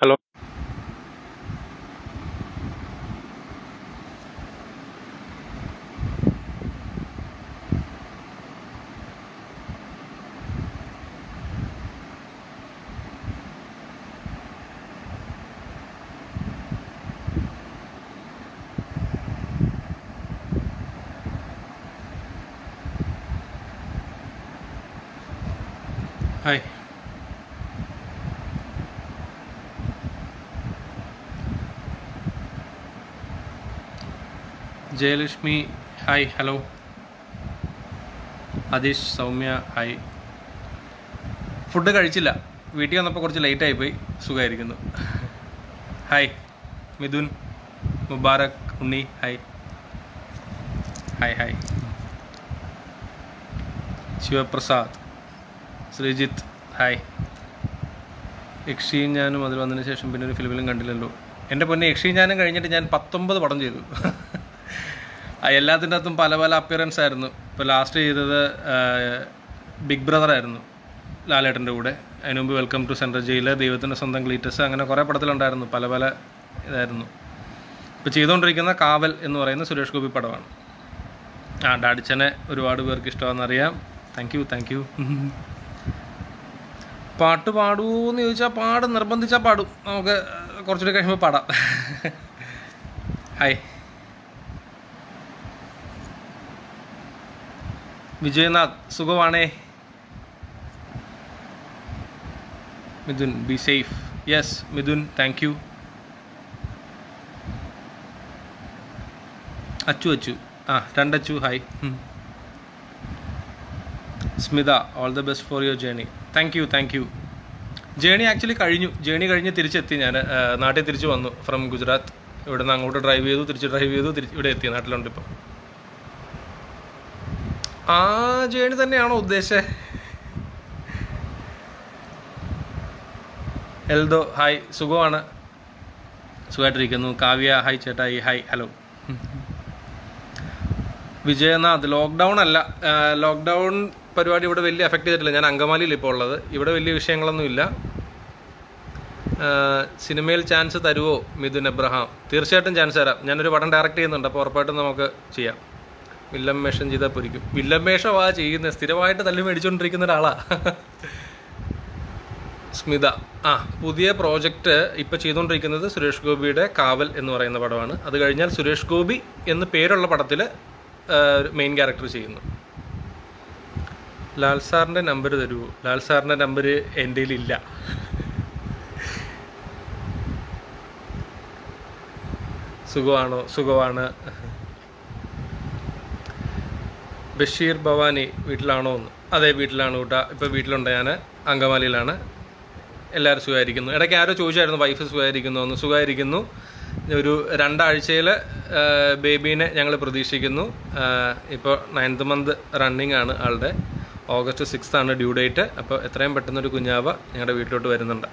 Hello. Hi. Jayalakshmi hi. Hello. Atheesh, Soumya hi. Food കഴിച്ചില്ല, വീട്ടിൽ വന്നപ്പോൾ കുറച്ച് ലേറ്റായിപ്പോയി. സുഖമായിരിക്കുന്നു. Hi Mithun, Mubarak, Unni hi. Hi hi. Sivaprasad, Sreejith hi. യക്ഷി ഞാനും അതിൽ വന്നതിന് ശേഷം പിന്നെ ഒരു ഫിലിമിലും കണ്ടില്ലല്ലോ. എൻ്റെ പൊന്നെ, യക്ഷി ഞാനും കഴിഞ്ഞിട്ട് ഞാൻ 19 പടം ചെയ്തു. എല്ലാത്തിൻ്റെ അകത്തും പല പല അപ്പിയറൻസ് ആയിരുന്നു. ഇപ്പോൾ ലാസ്റ്റ് ചെയ്തത് ബിഗ് ബ്രദർ ആയിരുന്നു ലാലേട്ടൻ്റെ കൂടെ. അതിന് മുമ്പ് വെൽക്കം ടു സെൻട്രൽ ജയിൽ, ദൈവത്തിൻ്റെ സ്വന്തം ക്ലീറ്റസ്, അങ്ങനെ കുറേ പടത്തിലുണ്ടായിരുന്നു. പല പല ഇതായിരുന്നു. ഇപ്പോൾ ചെയ്തുകൊണ്ടിരിക്കുന്ന കാവൽ എന്ന് പറയുന്ന സുരേഷ് ഗോപി പടമാണ്. ഡാഡിച്ചനെ ഒരുപാട് പേർക്ക് ഇഷ്ടമാണെന്നറിയാം. Thank you. പാട്ട് പാടുമോയെന്ന് ചോദിച്ചാൽ നിർബന്ധിച്ചാൽ പാടും. നമുക്ക് കുറച്ചുകൂടി കഴിയുമ്പോൾ പാടാം. ഹായ്. വിജയനാഥ്, സുഖമാണേ. Mithun, be safe. Yes Mithun, thank you. Achu 2 Achu hi. Smitha, all the best for your journey. Thank you. Journey actually കഴിഞ്ഞ് തിരിച്ചെത്തി. ഞാൻ നാട്ടിൽ തിരിച്ചു വന്നു ഫ്രം ഗുജറാത്ത്. ഇവിടെ നിന്ന് അങ്ങോട്ട് ഡ്രൈവ് ചെയ്തു, തിരിച്ച് ഇവിടെ എത്തി. നാട്ടിലുണ്ട് ഇപ്പം. ആ ജേണി തന്നെയാണോ ഉദ്ദേശിച്ചത്? എൽദോ ഹായ്, സുഖമാണ്, സുഖമായിട്ടിരിക്കുന്നു. കാവ്യ ഹായ് ചേട്ടായി ഹായ്. ഹലോ. വിജയനാഥ്, ലോക്ക്ഡൗൺ അല്ല, ലോക്ക്ഡൗൺ പരിപാടി ഇവിടെ വലിയ എഫക്റ്റ് ചെയ്തിട്ടില്ല. ഞാൻ അങ്കമാലിയിൽ ഇപ്പോൾ ഉള്ളത്. ഇവിടെ വലിയ വിഷയങ്ങളൊന്നുമില്ല. സിനിമയിൽ ചാൻസ് തരുമോ മിഥുൻ എബ്രഹാം? തീർച്ചയായിട്ടും ചാൻസ് തരാം. ഞാനൊരു പടം ഡയറക്റ്റ് ചെയ്യുന്നുണ്ട്, അപ്പോൾ ഉറപ്പായിട്ടും നമുക്ക് ചെയ്യാം. വില്ലം വേഷം ചെയ്താൽ പൊരിക്കും. വില്ലം വേഷമാ ചെയ്യുന്നത്, സ്ഥിരമായിട്ട് തല്ലി മേടിച്ചുകൊണ്ടിരിക്കുന്ന ഒരാളാ. സ്മിത, പുതിയ പ്രോജക്റ്റ് ഇപ്പോൾ ചെയ്തുകൊണ്ടിരിക്കുന്നത് സുരേഷ് ഗോപിയുടെ കാവൽ എന്ന് പറയുന്ന പടമാണ്. അത് കഴിഞ്ഞാൽ സുരേഷ് ഗോപി എന്ന് പേരുള്ള പടത്തിൽ മെയിൻ ക്യാരക്ടർ ചെയ്യുന്നു. ലാൽ സാറിൻ്റെ നമ്പർ തരുമോ? ലാൽ സാറിൻ്റെ നമ്പർ എൻ്റെ ഇല്ല. സുഖമാണോ? സുഖമാണ്. ബഷീർ ഭവാനി, വീട്ടിലാണോ എന്ന്? അതെ, വീട്ടിലാണ് കൂട്ടാ. ഇപ്പോൾ വീട്ടിലുണ്ട്, ഞാൻ അങ്കമാലിയിലാണ്. എല്ലാവരും സുഖമായിരിക്കുന്നു. ഇടയ്ക്ക് ആരോ ചോദിച്ചായിരുന്നു വൈഫ് സുഖമായിരിക്കുന്നു എന്ന്. സുഖമായിരിക്കുന്നു. ഒരു 2 ആഴ്ചയിൽ ബേബീനെ ഞങ്ങൾ പ്രതീക്ഷിക്കുന്നു. ഇപ്പോൾ 9th month റണ്ണിങ് ആണ് ആളുടെ. August 6th ആണ് ഡ്യൂ ഡേറ്റ്. അപ്പോൾ എത്രയും പെട്ടെന്നൊരു കുഞ്ഞാവ ഞങ്ങളുടെ വീട്ടിലോട്ട് വരുന്നുണ്ട്.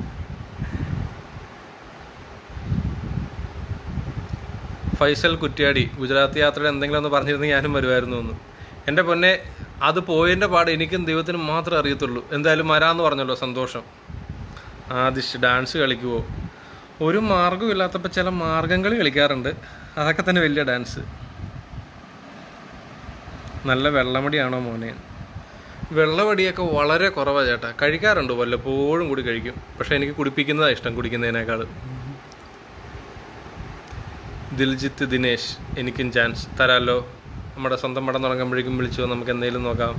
ഫൈസൽ കുറ്റ്യാടി, ഗുജറാത്ത് യാത്രയുടെ എന്തെങ്കിലും ഒന്ന് പറഞ്ഞിരുന്നെങ്കിൽ ഞാനും വരുമായിരുന്നു എന്ന്. എൻ്റെ പൊന്നെ, അത് പോയതിൻ്റെ പാട് എനിക്കും ദൈവത്തിനും മാത്രമേ അറിയത്തുള്ളൂ. എന്തായാലും വരാമെന്ന് പറഞ്ഞല്ലോ, സന്തോഷം. ആദിഷ്, ഡാൻസ് കളിക്കുമോ? ഒരു മാർഗ്ഗവും ഇല്ലാത്തപ്പോൾ ചില മാർഗങ്ങൾ കളിക്കാറുണ്ട്. അതൊക്കെ തന്നെ വലിയ ഡാൻസ്. നല്ല വെള്ളമടിയാണോ മോനെ? വെള്ളമടിയൊക്കെ വളരെ കുറവാണ് ചേട്ടാ. കഴിക്കാറുണ്ട്, വല്ലപ്പോഴും കൂടി കഴിക്കും. പക്ഷേ എനിക്ക് കുടിപ്പിക്കുന്നതാണ് ഇഷ്ടം കുടിക്കുന്നതിനേക്കാൾ. ദിൽജിത്ത് ദിനേശ്, എനിക്കും ചാൻസ് തരാമല്ലോ. നമ്മുടെ സ്വന്തം പടം തുടങ്ങുമ്പോഴേക്കും വിളിച്ചോ, നമുക്ക് എന്തെങ്കിലും നോക്കാം.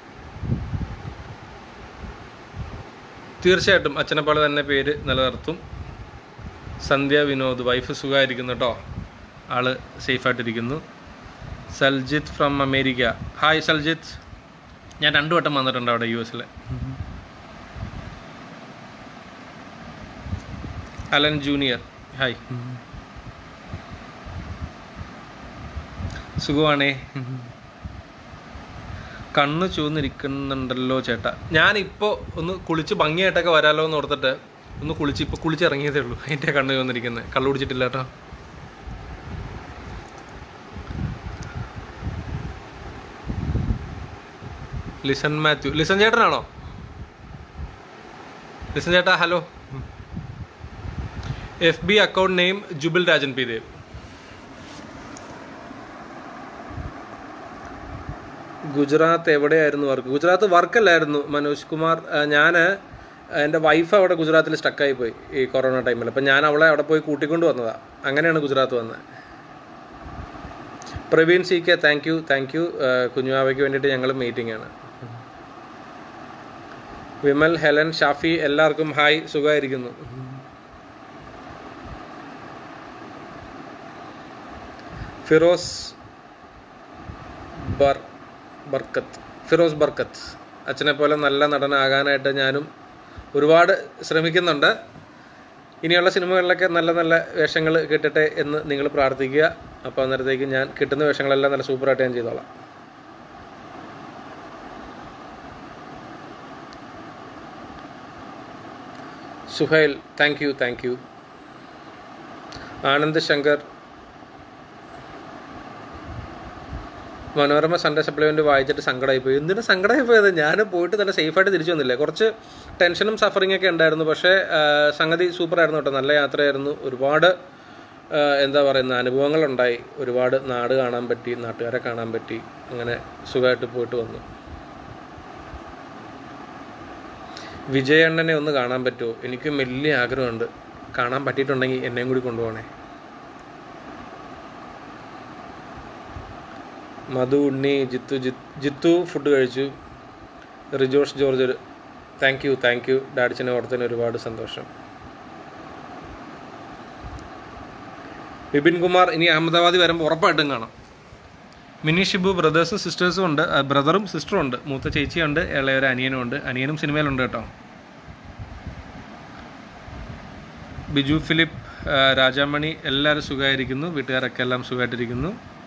തീർച്ചയായിട്ടും അച്ഛനെപ്പോലെ തന്നെ പേര് നിലനിർത്തും. സന്ധ്യ വിനോദ്, വൈഫ് സുഖമായിരിക്കുന്നു കേട്ടോ, ആള് സേഫായിട്ടിരിക്കുന്നു. Saljith from America, hi Saljith. ഞാൻ 2 വട്ടം വന്നിട്ടുണ്ട് അവിടെ US അലൻ ജൂനിയർ ഹായ്. സുഖമാണേ. കണ്ണ് ചുവന്നിരിക്കുന്നുണ്ടല്ലോ ചേട്ടാ. ഞാനിപ്പോൾ ഒന്ന് കുളിച്ച് ഭംഗിയായിട്ടൊക്കെ വരാമല്ലോ എന്ന് ഓർത്തിട്ട് ഒന്ന് കുളിച്ചിറങ്ങിയതേ ഉള്ളൂ. അതിൻ്റെ കണ്ണ് ചുവന്നിരിക്കുന്നത്. കള്ളു കുടിച്ചിട്ടില്ല കേട്ടോ. ലിസൺ മാത്യു, ലിസൺ ചേട്ടനാണോ? ലിസൺ ചേട്ടാ hello. FB account name Jubil Rajan P Dev. Gujarat എവിടെയായിരുന്നു വർക്ക്? ഗുജറാത്ത് വർക്കല്ലായിരുന്നു മനോജ് കുമാർ. എൻ്റെ വൈഫ് അവിടെ ഗുജറാത്തിൽ സ്റ്റക്കായി പോയി ഈ കൊറോണ ടൈമിൽ. അപ്പം ഞാൻ അവളെ അവിടെ പോയി കൂട്ടിക്കൊണ്ട് വന്നതാണ്. അങ്ങനെയാണ് ഗുജറാത്ത് വന്നത്. Praveen CK thank you. കുഞ്ഞുവാവയ്ക്ക് വേണ്ടിയിട്ട് ഞങ്ങൾ മീറ്റിംഗ് ആണ്. വിമൽ, ഹെലൻ, ഷാഫി എല്ലാവർക്കും ഹായ്. സുഖമായിരിക്കുന്നു. ഫിറോസ് ബർക്കത്ത് അച്ഛനെ പോലെ നല്ല നടനാകാനായിട്ട് ഞാനും ഒരുപാട് ശ്രമിക്കുന്നുണ്ട്. ഇനിയുള്ള സിനിമകളിലൊക്കെ നല്ല നല്ല വേഷങ്ങൾ കിട്ടട്ടെ എന്ന് നിങ്ങൾ പ്രാർത്ഥിക്കുക. അപ്പോൾ അന്നേരത്തേക്ക് ഞാൻ കിട്ടുന്ന വേഷങ്ങളെല്ലാം നല്ല സൂപ്പറായിട്ട് ഞാൻ ചെയ്തോളാം. Suhail thank you. Anand Shankar, Manorama Sunday supplement വായിച്ചിട്ട് സങ്കടമായിപ്പോയി. എന്തിനാ സങ്കടമായിപ്പോയത്? ഞാൻ പോയിട്ട് നല്ല സേഫായിട്ട് തിരിച്ചു വന്നില്ലേ. കുറച്ച് ടെൻഷനും സഫറിങ് ഒക്കെ ഉണ്ടായിരുന്നു. പക്ഷേ സംഗതി സൂപ്പറായിരുന്നു കേട്ടോ. നല്ല യാത്രയായിരുന്നു. ഒരുപാട് എന്താ പറയുന്ന അനുഭവങ്ങളുണ്ടായി. ഒരുപാട് നാട് കാണാൻ പറ്റി, നാട്ടുകാരെ കാണാൻ പറ്റി. അങ്ങനെ സുഖമായിട്ട് പോയിട്ട് വന്നു. വിജയണ്ണനെ ഒന്ന് കാണാൻ പറ്റുമോ? എനിക്കും വലിയ ആഗ്രഹമുണ്ട്. കാണാൻ പറ്റിയിട്ടുണ്ടെങ്കിൽ എന്നെയും കൂടി കൊണ്ടുപോകണേ. മധു, ഉണ്ണി, ജിത്തു ഫുഡ് കഴിച്ചു. Rijosh George thank you. ഡാഡിച്ചിനെ ഓർത്തതിന് ഒരുപാട് സന്തോഷം. വിപിൻ കുമാർ, ഇനി അഹമ്മദാബാദ് വരുമ്പോൾ ഉറപ്പായിട്ടും കാണാം. മിനി ഷിബു, ബ്രദേഴ്സും സിസ്റ്റേഴ്സും ഉണ്ട്. ബ്രദറും സിസ്റ്ററും ഉണ്ട്. മൂത്ത ചേച്ചിയുണ്ട്, ഇളയൊരു അനിയനും ഉണ്ട്. അനിയനും സിനിമയിലുണ്ട് കേട്ടോ. ബിജു ഫിലിപ്പ്, രാജാമണി എല്ലാവരും സുഖമായിരിക്കുന്നു. വീട്ടുകാരൊക്കെ എല്ലാം സുഖമായിട്ടിരിക്കുന്നു.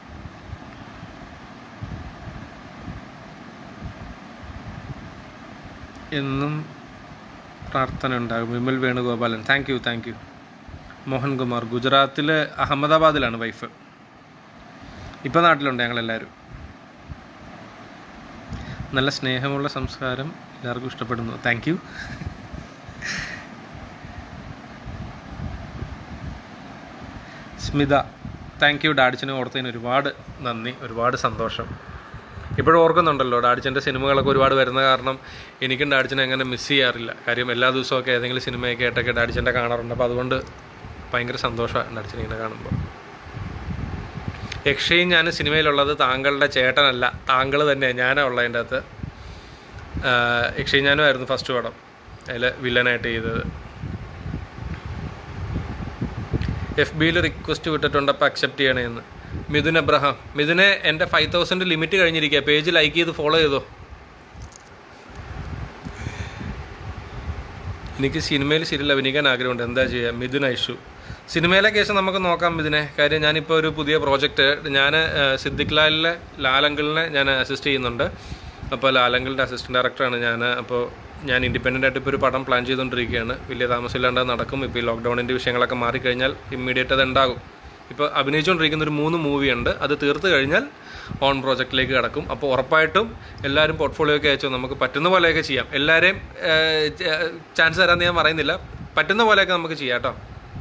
എന്നും പ്രാർത്ഥന ഉണ്ടാകും. Vimal Venugopalan thank you. മോഹൻകുമാർ, ഗുജറാത്തിൽ അഹമ്മദാബാദിലാണ് വൈഫ്. ഇപ്പം നാട്ടിലുണ്ട് ഞങ്ങളെല്ലാവരും. നല്ല സ്നേഹമുള്ള സംസ്കാരം, എല്ലാവർക്കും ഇഷ്ടപ്പെടുന്നു. Thank you. Smitha thank you. ഡാഡിച്ചനെ ഓർത്തതിന് ഒരുപാട് നന്ദി, ഒരുപാട് സന്തോഷം. ഇപ്പോഴും ഓർക്കുന്നുണ്ടല്ലോ, ഡാഡിച്ചൻ്റെ സിനിമകളൊക്കെ ഒരുപാട് വരുന്ന കാരണം എനിക്കും ഡാഡിച്ചനെ അങ്ങനെ മിസ് ചെയ്യാറില്ല. കാര്യം എല്ലാ ദിവസമൊക്കെ ഏതെങ്കിലും സിനിമയൊക്കെ ആയിട്ടൊക്കെ ഡാഡിച്ചൻ്റെ കാണാറുണ്ട്. അപ്പോൾ അതുകൊണ്ട് ഭയങ്കര സന്തോഷമാണ് ഡാഡിച്ചനെ ഇങ്ങനെ കാണുമ്പോൾ. യക്ഷയും ഞാൻ സിനിമയിലുള്ളത് താങ്കളുടെ ചേട്ടനല്ല, താങ്കൾ തന്നെയാണ്. ഞാനാണ് ഉള്ളതിൻ്റെ അകത്ത്. യക്ഷയും ഞാനുമായിരുന്നു ഫസ്റ്റ് പടം, അതിൽ വില്ലനായിട്ട് ചെയ്തത്. FBയിൽ റിക്വസ്റ്റ് വിട്ടിട്ടുണ്ട്, അപ്പോൾ അക്സെപ്റ്റ് ചെയ്യണമെന്ന്. മിഥുൻ എബ്രഹാം, മിഥുനെ എൻ്റെ 5000 ലിമിറ്റ് കഴിഞ്ഞിരിക്കുക. പേജ് ലൈക്ക് ചെയ്ത് ഫോളോ ചെയ്തോ. എനിക്ക് സിനിമയിൽ സീരിയൽ അഭിനയിക്കാൻ ആഗ്രഹമുണ്ട്, എന്താ ചെയ്യുക? മിഥുൻ ഐഷു, സിനിമയിലെ കേസ് നമുക്ക് നോക്കാം മിഥുനെ. കാര്യം ഞാനിപ്പോൾ ഒരു പുതിയ പ്രോജക്റ്റ്, ഞാൻ സിദ്ദിഖ് ലാലിലെ ലാലങ്കിളിനെ ഞാൻ അസിസ്റ്റ് ചെയ്യുന്നുണ്ട്. അപ്പോൾ ലാലങ്കിളിൻ്റെ അസിസ്റ്റൻറ്റ് ഡയറക്ടറാണ് ഞാൻ. അപ്പോൾ ഞാൻ ഇൻഡിപെൻഡൻ്റ് ആയിട്ട് ഇപ്പോൾ ഒരു പടം പ്ലാൻ ചെയ്തുകൊണ്ടിരിക്കുകയാണ്. വലിയ താമസമില്ലാണ്ട് നടക്കും. ഇപ്പോൾ ഈ ലോക്ക്ഡൗണിൻ്റെ വിഷയങ്ങളൊക്കെ മാറിക്കഴിഞ്ഞാൽ ഇമ്മീഡിയറ്റ് അത് ഉണ്ടാകും. ഇപ്പോൾ അഭിനയിച്ചുകൊണ്ടിരിക്കുന്ന ഒരു 3 മൂവിയുണ്ട്. അത് തീർത്ത് കഴിഞ്ഞാൽ ഓൺ പ്രോജക്റ്റിലേക്ക് കിടക്കും. അപ്പോൾ ഉറപ്പായിട്ടും എല്ലാവരും പോർട്ട്ഫോളിയോ ഒക്കെ അയച്ചോ. നമുക്ക് പറ്റുന്ന പോലെയൊക്കെ ചെയ്യാം. എല്ലാവരെയും ചാൻസ് തരാമെന്ന് ഞാൻ പറയുന്നില്ല. പറ്റുന്ന പോലെയൊക്കെ നമുക്ക് ചെയ്യാം കേട്ടോ.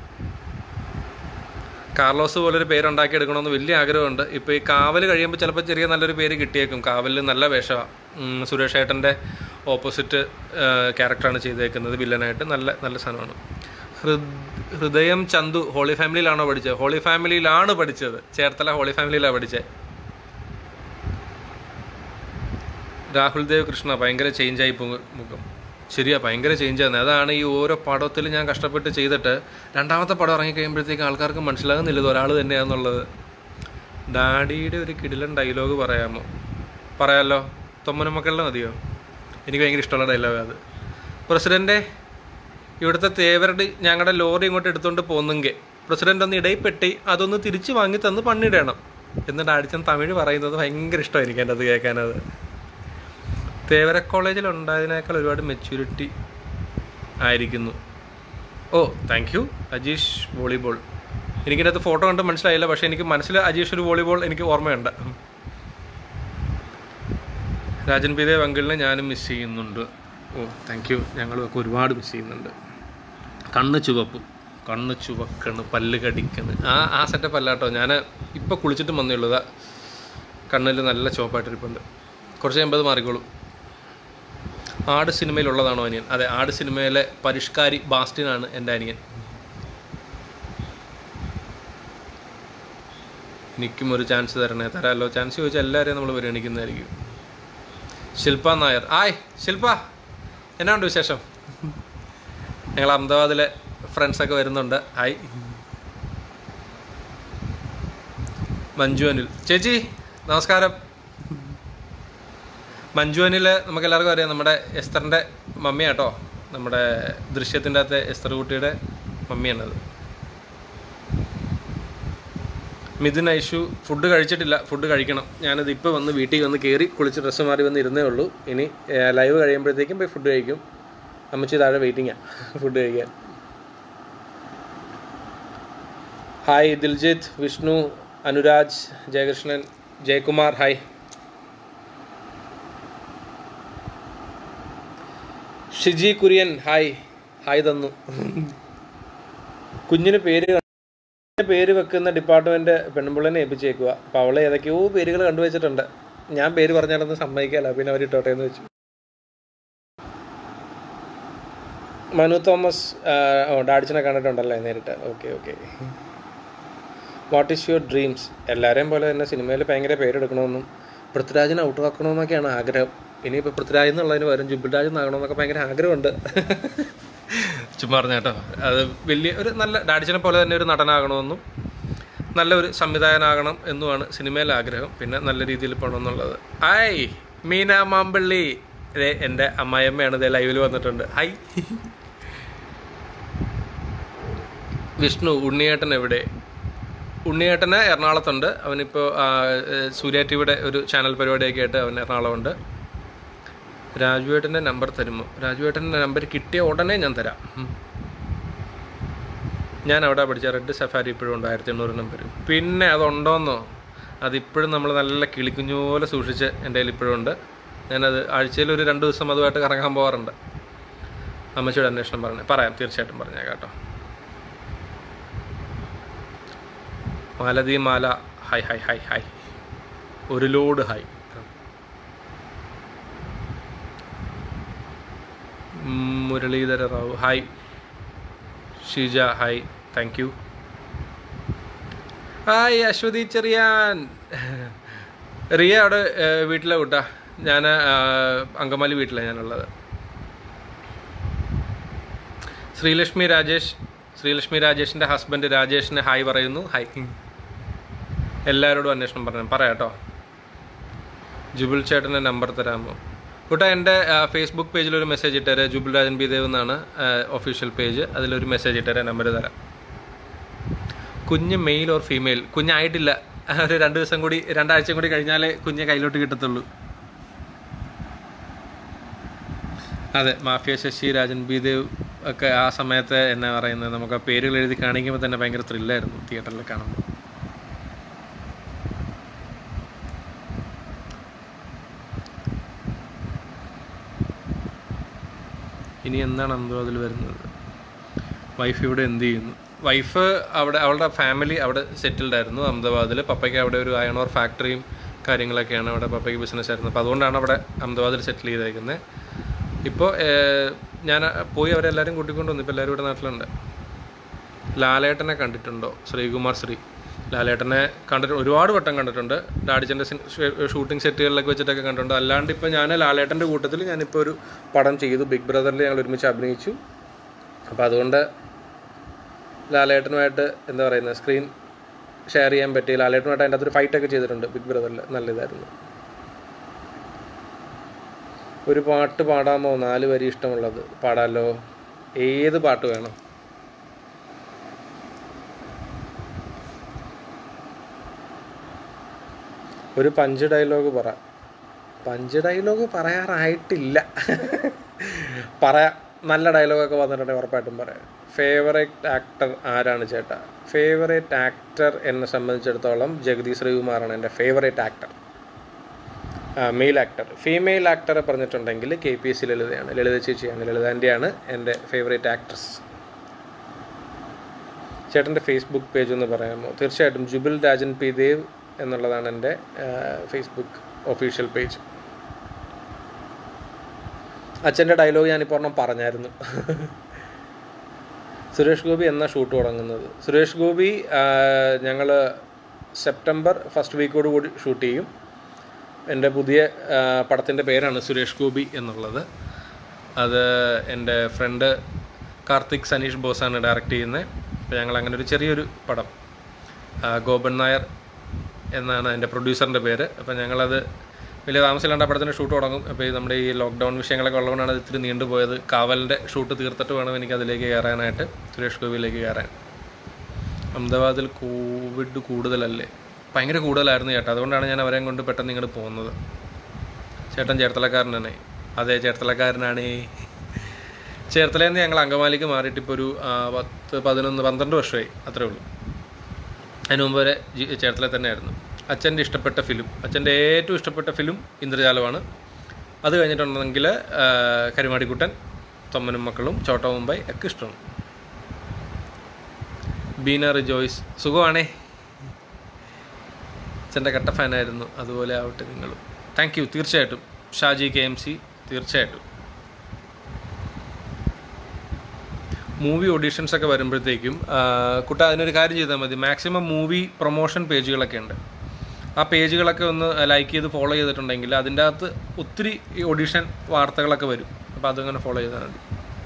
കാർലോസ് പോലൊരു പേരുണ്ടാക്കിയെടുക്കണമെന്ന് വലിയ ആഗ്രഹമുണ്ട്. ഇപ്പോൾ ഈ കാവൽ കഴിയുമ്പോൾ ചിലപ്പോൾ ചെറിയ നല്ലൊരു പേര് കിട്ടിയേക്കും. കാവലിൽ നല്ല വേഷമാണ്. സുരേഷ് ഏട്ടൻ്റെ ഓപ്പോസിറ്റ് ക്യാരക്ടറാണ് ചെയ്തേക്കുന്നത് വില്ലനായിട്ട്. നല്ല നല്ല സാധനമാണ്. ഹൃദയം ചന്തു, ഹോളി ഫാമിലിയിലാണോ പഠിച്ചത്? ഹോളി ഫാമിലിയിലാണ് പഠിച്ചത്. ചേർത്തല ഹോളി ഫാമിലിയിലാണ് പഠിച്ചത്. രാഹുൽ ദേവ് കൃഷ്ണ, ഭയങ്കര ചേഞ്ചായി മുഖം. ശരിയാ, ഭയങ്കര ചേഞ്ചാണ്. അതാണ് ഈ ഓരോ പടത്തിൽ ഞാൻ കഷ്ടപ്പെട്ട് ചെയ്തിട്ട് രണ്ടാമത്തെ പടം ഇറങ്ങിക്കഴിയുമ്പോഴത്തേക്ക് ആൾക്കാർക്ക് മനസ്സിലാകുന്നില്ല ഇത് ഒരാൾ തന്നെയാണെന്നുള്ളത്. ഡാഡിയുടെ ഒരു കിടിലൻ ഡയലോഗ് പറയാമല്ലോ? തൊമ്മനമക്കളുടെ മതിയോ? എനിക്ക് ഭയങ്കര ഇഷ്ടമുള്ള ഡയലോഗ് അത്. പ്രസിഡൻ്റെ, ഇവിടുത്തെ തേവരുടെ ഞങ്ങളുടെ ലോറി ഇങ്ങോട്ട് എടുത്തുകൊണ്ട് പോകുന്നെങ്കിൽ പ്രസിഡൻ്റ് ഒന്ന് ഇടയിൽപ്പെട്ടി അതൊന്ന് തിരിച്ച് വാങ്ങി തന്ന് പണിയിടണം എന്ന് ഡാഡിച്ചൻ തമിഴ് പറയുന്നത് ഭയങ്കര ഇഷ്ടമാണ് എനിക്ക് എൻ്റെ അത് കേൾക്കാനത്. തേവര കോളേജിൽ ഉണ്ടായതിനേക്കാൾ ഒരുപാട് മെച്യൂരിറ്റി ആയിരിക്കുന്നു. Oh thank you. Ajeesh volleyball, എനിക്കിതിനകത്ത് ഫോട്ടോ കണ്ട് മനസ്സിലായില്ല, പക്ഷേ എനിക്ക് മനസ്സിൽ അജീഷ് ഒരു വോളിബോൾ എനിക്ക് ഓർമ്മയുണ്ട്. രാജൻ പി ദേവ് അങ്കിളിനെ ഞാനും മിസ് ചെയ്യുന്നുണ്ട്. Oh thank you. ഞങ്ങളൊക്കെ ഒരുപാട് മിസ് ചെയ്യുന്നുണ്ട്. കണ്ണ് ചുവപ്പ്, കണ്ണ് ചുവക്കണ്, പല്ല് കടിക്കണ്, ആ സെറ്റപ്പ് അല്ല കേട്ടോ. ഞാൻ ഇപ്പോൾ കുളിച്ചിട്ട് വന്നേ ഉള്ളൂ. കണ്ണിൽ നല്ല ചുവപ്പായിട്ടിരിപ്പുണ്ട്. കുറച്ച് കഴിയുമ്പോൾ അത് മാറിക്കോളും. ആട് സിനിമയിലുള്ളതാണോ അനിയൻ? അതെ, ആട് സിനിമയിലെ പരിഷ്കാരി ബാസ്റ്റിനാണ് എൻ്റെ അനിയൻ. എനിക്കും ഒരു ചാൻസ് തരണേ. തരാമല്ലോ. ചാൻസ് ചോദിച്ചാൽ എല്ലാവരെയും നമ്മൾ പരിഗണിക്കുന്നതായിരിക്കും. ശില്പ നായർ. ശില്പ, എന്നാ ഉണ്ട് വിശേഷം? ഞങ്ങൾ അഹമ്മദാബാദിലെ ഫ്രണ്ട്സൊക്കെ വരുന്നുണ്ട്. ഹായ്. മഞ്ജു അനിൽ ചേച്ചി നമസ്കാരം. മഞ്ജു അനിൽ നമുക്കെല്ലാവർക്കും അറിയാം, നമ്മുടെ എസ്തറിൻ്റെ മമ്മിയാട്ടോ. നമ്മുടെ ദൃശ്യത്തിൻ്റെ അകത്തെ എസ്തർ കുട്ടിയുടെ മമ്മിയാണത്. മിഥുൻ ഐഷു ഫുഡ് കഴിച്ചിട്ടില്ല, ഫുഡ് കഴിക്കണം. ഞാനത് ഇപ്പോൾ വന്ന് വീട്ടിൽ വന്ന് കയറി കുളിച്ച് ഡ്രസ്സ് മാറി വന്ന് ഇരുന്നേ ഉള്ളൂ. ഇനി ലൈവ് കഴിയുമ്പോഴത്തേക്കും പോയി ഫുഡ് കഴിക്കും. അമ്മച്ചി താഴെ വെയിറ്റിങ്ങാണ് ഫുഡ് കഴിക്കാൻ. Hi Diljith, Vishnu, Anuraj, Jayakrishnan, Jayakumar. Hi. Shiji Kurian. Hi Thannu. കുഞ്ഞിന് പേര് വെക്കുന്ന ഡിപ്പാർട്ട്മെൻറ്റ് പെണ്ണുമ്പിള്ളനെ ഏൽപ്പിച്ചേക്കുക. അപ്പോൾ അവളെ ഏതൊക്കെയോ പേരുകൾ കണ്ടുവച്ചിട്ടുണ്ട്. ഞാൻ പേര് പറഞ്ഞാലൊന്നും സമ്മതിക്കാമല്ല, പിന്നെ അവർ ഇട്ടോട്ടെ എന്ന് വെച്ചു. മനു തോമസ്. ഡാഡിച്ചിനെ കണ്ടിട്ടുണ്ടല്ലേ നേരിട്ട്? Okay. What is your dreams? എല്ലാവരെയും പോലെ തന്നെ സിനിമയിൽ ഭയങ്കര പേരെടുക്കണമെന്നും പൃഥ്വിരാജിനെ ഔട്ടാക്കണമെന്നൊക്കെയാണ് ആഗ്രഹം. ഇനിയിപ്പോൾ പൃഥ്വിരാജ് എന്നുള്ളതിന് പകരം ജുബിൽരാജ് എന്നാകണമെന്നൊക്കെ ഭയങ്കര ആഗ്രഹമുണ്ട്. ചുമ്മാ പറഞ്ഞ കേട്ടോ. അത് വലിയ ഒരു നല്ല ഡാഡിച്ചിനെ പോലെ തന്നെ ഒരു നടനാകണമെന്നും നല്ലൊരു സംവിധായകനാകണം എന്നുമാണ് സിനിമയിലെ ആഗ്രഹം. പിന്നെ നല്ല രീതിയിൽ പോകണമെന്നുള്ളത്. മീന മാമ്പള്ളി. ഇതേ എൻ്റെ അമ്മായിയമ്മയാണ്. ഇതേ ലൈവിൽ വന്നിട്ടുണ്ട്. ഹായ്. വിഷ്ണു. ഉണ്ണിയേട്ടൻ എവിടെ? ഉണ്ണിയേട്ടന് എറണാകുളത്തുണ്ട്. അവനിപ്പോൾ സൂര്യ ടിവിയുടെ ഒരു ചാനൽ പരിപാടിയൊക്കെ ആയിട്ട് അവൻ എറണാകുളമുണ്ട്. രാജുവേട്ടൻ്റെ നമ്പർ തരുമോ? രാജുവേട്ടൻ്റെ നമ്പർ കിട്ടിയ ഉടനെ ഞാൻ തരാം. ഞാൻ അവിടെ പഠിച്ച റെഡ് സഫാരി ഇപ്പോഴും ഉണ്ട് 1800 നമ്പർ. പിന്നെ അതുണ്ടോയെന്നോ? അതിപ്പോഴും നമ്മൾ നല്ല കിളിക്കുഞ്ഞു പോലെ സൂക്ഷിച്ച് എൻ്റെ കയ്യിൽ ഇപ്പോഴും ഉണ്ട്. ഞാനത് ആഴ്ചയിൽ ഒരു 2 ദിവസം അതുമായിട്ട് കറങ്ങാൻ പോകാറുണ്ട്. അമ്മച്ചിയുടെ അന്വേഷണം പറയാം, തീർച്ചയായിട്ടും പറഞ്ഞേക്കാം കേട്ടോ. മാലതി മാല. ഹായ്. ഒരു load hi. Muraleedhara Rao. Hi. Sheeja. Hi, thank you. Hi Aswathy Cherian. Riya അവിടെ വീട്ടിലെ കൂട്ടാ. ഞാൻ അങ്കമാലി വീട്ടിലാണ് ഞാനുള്ളത്. ശ്രീലക്ഷ്മി രാജേഷിൻ്റെ ഹസ്ബൻഡ് രാജേഷിന് ഹായ് പറയുന്നു. ഹായ്. എല്ലാവരോടും അന്വേഷണം പറയാം കേട്ടോ. ജുബിൽ ചേട്ടൻ്റെ നമ്പർ തരാമോ? കൂട്ടാ, എൻ്റെ ഫേസ്ബുക്ക് പേജിലൊരു മെസ്സേജ് ഇട്ടേരെ. ജുബിൽ രാജൻ ബി ദേവ് എന്നാണ് ഒഫീഷ്യൽ പേജ്. അതിലൊരു മെസ്സേജ് ഇട്ടേരെ, നമ്പർ തരാം. കുഞ്ഞ് മെയിൽ ഓർ ഫീമെയിൽ? കുഞ്ഞായിട്ടില്ല. ഒരു 2 ആഴ്ച കൂടി കഴിഞ്ഞാലേ കുഞ്ഞ് കയ്യിലോട്ട് കിട്ടത്തുള്ളൂ. അതെ, മാഫിയ ശശി, രാജൻ ബി ദേവ് ഒക്കെ ആ സമയത്ത് എന്നാ പറയുന്നത്, നമുക്ക് ആ പേരുകൾ എഴുതി കാണിക്കുമ്പോൾ തന്നെ ഭയങ്കര ത്രില്ലായിരുന്നു തിയേറ്ററിൽ കാണുമ്പോൾ. ഇനി എന്താണ് അഹമ്മദാബാദിൽ വരുന്നത്? വൈഫ് ഇവിടെ എന്ത് ചെയ്യുന്നു? വൈഫ് അവിടെ അവളുടെ ഫാമിലി അവിടെ സെറ്റിൽഡ് ആയിരുന്നു അഹമ്മദാബാദിൽ. പപ്പയ്ക്ക് അവിടെ ഒരു അയൺ ഓർ ഫാക്ടറിയും കാര്യങ്ങളൊക്കെയാണ് അവിടെ പപ്പയ്ക്ക് ബിസിനസ് ആയിരുന്നു. അപ്പോൾ അതുകൊണ്ടാണ് അവിടെ അഹമ്മദാബാദിൽ സെറ്റിൽ ചെയ്തേക്കുന്നത്. ഇപ്പോൾ ഞാൻ പോയി അവരെല്ലാവരും കൂട്ടിക്കൊണ്ട് വന്നു. ഇപ്പോൾ എല്ലാവരും ഇവിടെ നാട്ടിലുണ്ട്. ലാലേട്ടനെ കണ്ടിട്ടുണ്ടോ? ശ്രീകുമാർ ശ്രീ. ലാലേട്ടനെ ഒരുപാട് വട്ടം കണ്ടിട്ടുണ്ട്. ഡാഡിച്ചൻ്റെ ഷൂട്ടിംഗ് സെറ്റുകളിലൊക്കെ വെച്ചിട്ടൊക്കെ കണ്ടിട്ടുണ്ട്. അല്ലാണ്ട് ഇപ്പോൾ ഞാൻ ലാലേട്ടൻ്റെ കൂട്ടത്തിൽ ഞാനിപ്പോൾ ഒരു പടം ചെയ്തു. ബിഗ് ബ്രദറിൽ ഞങ്ങൾ ഒരുമിച്ച് അഭിനയിച്ചു. അപ്പോൾ അതുകൊണ്ട് ലാലേട്ടനുമായിട്ട് എന്താ പറയുന്നത്, സ്ക്രീൻ ഷെയർ ചെയ്യാൻ പറ്റി. ലാലേട്ടനുമായിട്ട് അതിൻ്റെ അകത്തൊരു ഫൈറ്റൊക്കെ ചെയ്തിട്ടുണ്ട് ബിഗ് ബ്രദറിൽ. നല്ല ഇതായിരുന്നു. ഒരു പാട്ട് പാടാമോ? 4 വരി ഇഷ്ടമുള്ളത്. പാടാമല്ലോ. ഏത് പാട്ട് വേണം? ഒരു പഞ്ച് ഡയലോഗ് പറ. പഞ്ച് ഡയലോഗ് പറയാറായിട്ടില്ല. പറയാം. നല്ല ഡയലോഗൊക്കെ വന്നിട്ടുണ്ടെങ്കിൽ ഉറപ്പായിട്ടും പറയാം. ഫേവറേറ്റ് ആക്ടർ ആരാണ് ചേട്ടാ? ഫേവറേറ്റ് ആക്ടർ എന്നെ സംബന്ധിച്ചിടത്തോളം ജഗതി ശ്രീകുമാറാണ് എൻ്റെ favourite actor. Male actor. Female ആക്ടറെ പറഞ്ഞിട്ടുണ്ടെങ്കിൽ KPSC ലളിതയാണ്. ലളിത ചേച്ചിയാണ്. ലളിതാൻ്റെയാണ് എൻ്റെ ഫേവറേറ്റ് ആക്ട്രസ്. ചേട്ടൻ്റെ ഫേസ്ബുക്ക് പേജ് ഒന്ന് പറയാമോ? തീർച്ചയായിട്ടും ജുബിൽ രാജൻ പി ദേവ് എന്നുള്ളതാണ് എൻ്റെ ഫേസ്ബുക്ക് ഒഫീഷ്യൽ പേജ്. അച്ഛൻ്റെ ഡയലോഗ് ഞാനിപ്പോൾ ഒരെണ്ണം പറഞ്ഞായിരുന്നു. സുരേഷ് ഗോപി എന്നാ ഷൂട്ട് തുടങ്ങുന്നത്? സുരേഷ് ഗോപി ഞങ്ങൾ സെപ്റ്റംബർ ഫസ്റ്റ് വീക്കോട് കൂടി ഷൂട്ട് ചെയ്യും. എൻ്റെ പുതിയ പടത്തിൻ്റെ പേരാണ് സുരേഷ് ഗോപി എന്നുള്ളത്. അത് എൻ്റെ ഫ്രണ്ട് കാർത്തിക് സനീഷ് ബോസാണ് ഡയറക്റ്റ് ചെയ്യുന്നത്. അപ്പോൾ ഞങ്ങൾ അങ്ങനെ ഒരു ചെറിയൊരു പടം, ഗോപൻ നായർ എന്നാണ് എൻ്റെ പ്രൊഡ്യൂസറിൻ്റെ പേര്. അപ്പോൾ ഞങ്ങളത് വലിയ താമസമില്ലാണ്ട് ആ പടത്തിൻ്റെ ഷൂട്ട് തുടങ്ങും. അപ്പോൾ നമ്മുടെ ഈ ലോക്ക്ഡൗൺ വിഷയങ്ങളൊക്കെ ഉള്ളതുകൊണ്ടാണ് അത് ഇത്തിരി നീണ്ടുപോയത്. കാവലിൻ്റെ ഷൂട്ട് തീർത്തിട്ട് വേണം എനിക്ക് അതിലേക്ക് കയറാനായിട്ട്, സുരേഷ് ഗോപിയിലേക്ക് കയറാൻ. അഹമ്മദാബാദിൽ കോവിഡ് കൂടുതലല്ലേ? ഭയങ്കര കൂടുതലായിരുന്നു ചേട്ടാ, അതുകൊണ്ടാണ് ഞാൻ അവരെയും കൊണ്ട് പെട്ടെന്ന് ഇങ്ങോട്ട് പോകുന്നത്. ചേട്ടൻ ചേർത്തലക്കാരനാണേ? അതെ, ചേർത്തലക്കാരനാണേ. ചേർത്തലയിൽ നിന്ന് ഞങ്ങൾ അങ്കമാലിക്ക് മാറിയിട്ട് ഇപ്പോൾ ഒരു 10-11-12 വർഷമായി, അത്രേ ഉള്ളൂ. അതിന് മുമ്പ് വരെ ചേർത്തല തന്നെയായിരുന്നു. അച്ഛൻ്റെ ഇഷ്ടപ്പെട്ട ഫിലിം, അച്ഛൻ്റെ ഏറ്റവും ഇഷ്ടപ്പെട്ട ഫിലിം ഇന്ദ്രജാലമാണ്. അത് കഴിഞ്ഞിട്ടുണ്ടെങ്കിൽ കരുമാടിക്കുട്ടൻ, തൊമ്മനും മക്കളും, ചോട്ട മുംബൈ ഒക്കെ ഇഷ്ടമാണ്. ബീന റിജോയ്സ്, സുഖമാണേ? അച്ഛൻ്റെ കട്ട ഫാനായിരുന്നു. അതുപോലെ ആവട്ടെ നിങ്ങളും. Thank you. തീർച്ചയായിട്ടും. ഷാജി KMC, തീർച്ചയായിട്ടും. മൂവി ഓഡീഷൻസൊക്കെ വരുമ്പോഴത്തേക്കും കുട്ട അതിനൊരു കാര്യം ചെയ്താൽ മതി. മാക്സിമം മൂവി പ്രൊമോഷൻ പേജുകളൊക്കെ ഉണ്ട്. ആ പേജുകളൊക്കെ ഒന്ന് ലൈക്ക് ചെയ്ത് ഫോളോ ചെയ്തിട്ടുണ്ടെങ്കിൽ അതിൻ്റെ അകത്ത് ഒത്തിരി ഓഡീഷൻ വാർത്തകളൊക്കെ വരും. അപ്പോൾ അതങ്ങനെ ഫോളോ ചെയ്താൽ മതി.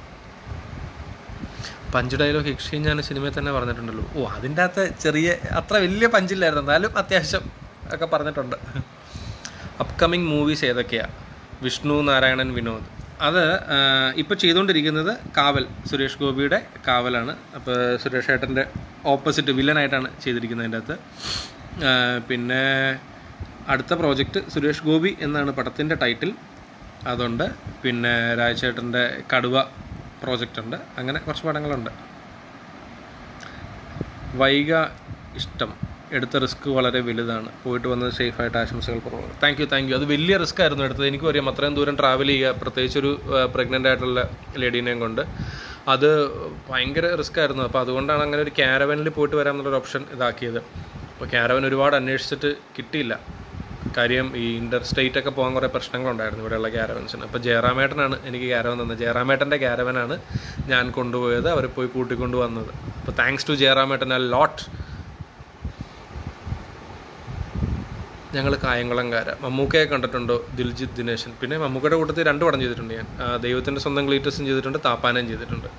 പഞ്ച് ഡയലോഗ് എക്സ്ചേഞ്ച് ഞാൻ സിനിമയിൽ തന്നെ പറഞ്ഞിട്ടുണ്ടല്ലോ. അതിൻ്റെ അകത്ത് ചെറിയ അത്ര വലിയ പഞ്ചില്ലായിരുന്നു, എന്നാലും അത്യാവശ്യം ഒക്കെ പറഞ്ഞിട്ടുണ്ട്. അപ്കമിങ് മൂവീസ് ഏതൊക്കെയാണ്? വിഷ്ണു നാരായണൻ വിനോദ്. അത് ഇപ്പോൾ ചെയ്തുകൊണ്ടിരിക്കുന്നത് കാവൽ, സുരേഷ് ഗോപിയുടെ കാവലാണ്. അപ്പോൾ സുരേഷ് ഏട്ടൻ്റെ ഓപ്പോസിറ്റ് വില്ലനായിട്ടാണ് ചെയ്തിരിക്കുന്നത് അതിൻ്റെ അകത്ത്. പിന്നെ അടുത്ത പ്രോജക്റ്റ് സുരേഷ് ഗോപി എന്നാണ് പടത്തിൻ്റെ ടൈറ്റിൽ, അതുണ്ട്. പിന്നെ രാജേട്ടൻ്റെ കടുവ പ്രോജക്റ്റ് ഉണ്ട്. അങ്ങനെ കുറച്ച് പടങ്ങളുണ്ട്. വൈക ഇഷ്ടം, എടുത്ത റിസ്ക് വളരെ വലുതാണ്, പോയിട്ട് വന്നത് സേഫായിട്ട് ആശംസകൾ പറഞ്ഞു. Thank you. അത് വലിയ റിസ്ക് ആയിരുന്നു എടുത്തത്. എനിക്കും അറിയാം, അത്രയും ദൂരം ട്രാവൽ ചെയ്യുക, പ്രത്യേകിച്ചൊരു പ്രഗ്നൻ്റ് ആയിട്ടുള്ള ലേഡീനെയും കൊണ്ട്, അത് ഭയങ്കര റിസ്ക് ആയിരുന്നു. അപ്പോൾ അതുകൊണ്ടാണ് അങ്ങനെ ഒരു ക്യാരവനിൽ പോയിട്ട് വരാമെന്നുള്ളൊരു ഓപ്ഷൻ ഇതാക്കിയത്. അപ്പോൾ ക്യാരവൻ ഒരുപാട് അന്വേഷിച്ചിട്ട് കിട്ടിയില്ല. കാര്യം ഈ ഇൻ്റർ സ്റ്റേറ്റൊക്കെ പോകാൻ കുറേ പ്രശ്നങ്ങളുണ്ടായിരുന്നു ഇവിടെയുള്ള ക്യാരവൻസിന്. അപ്പോൾ ജയറാമേട്ടനാണ് എനിക്ക് ക്യാരവൻ തന്നത്. ജയറാമേട്ടൻ്റെ ക്യാരവനാണ് ഞാൻ കൊണ്ടുപോയത്, അവരെ പോയി കൂട്ടിക്കൊണ്ട് വന്നത്. അപ്പോൾ താങ്ക്സ് ടു ജയറാമേട്ടൻ എ ലോട്ട്. ഞങ്ങൾ കായംകുളംകാര. മമ്മൂക്കയെ കണ്ടിട്ടുണ്ടോ? ദിൽജിത്ത് ദിനേശൻ. പിന്നെ മമ്മൂക്കയുടെ കൂട്ടത്തിൽ 2 പടം ചെയ്തിട്ടുണ്ട് ഞാൻ. ദൈവത്തിൻ്റെ സ്വന്തം ഗ്ലീറ്റസും ചെയ്തിട്ടുണ്ട്, താപ്പാനയും ചെയ്തിട്ടുണ്ട്.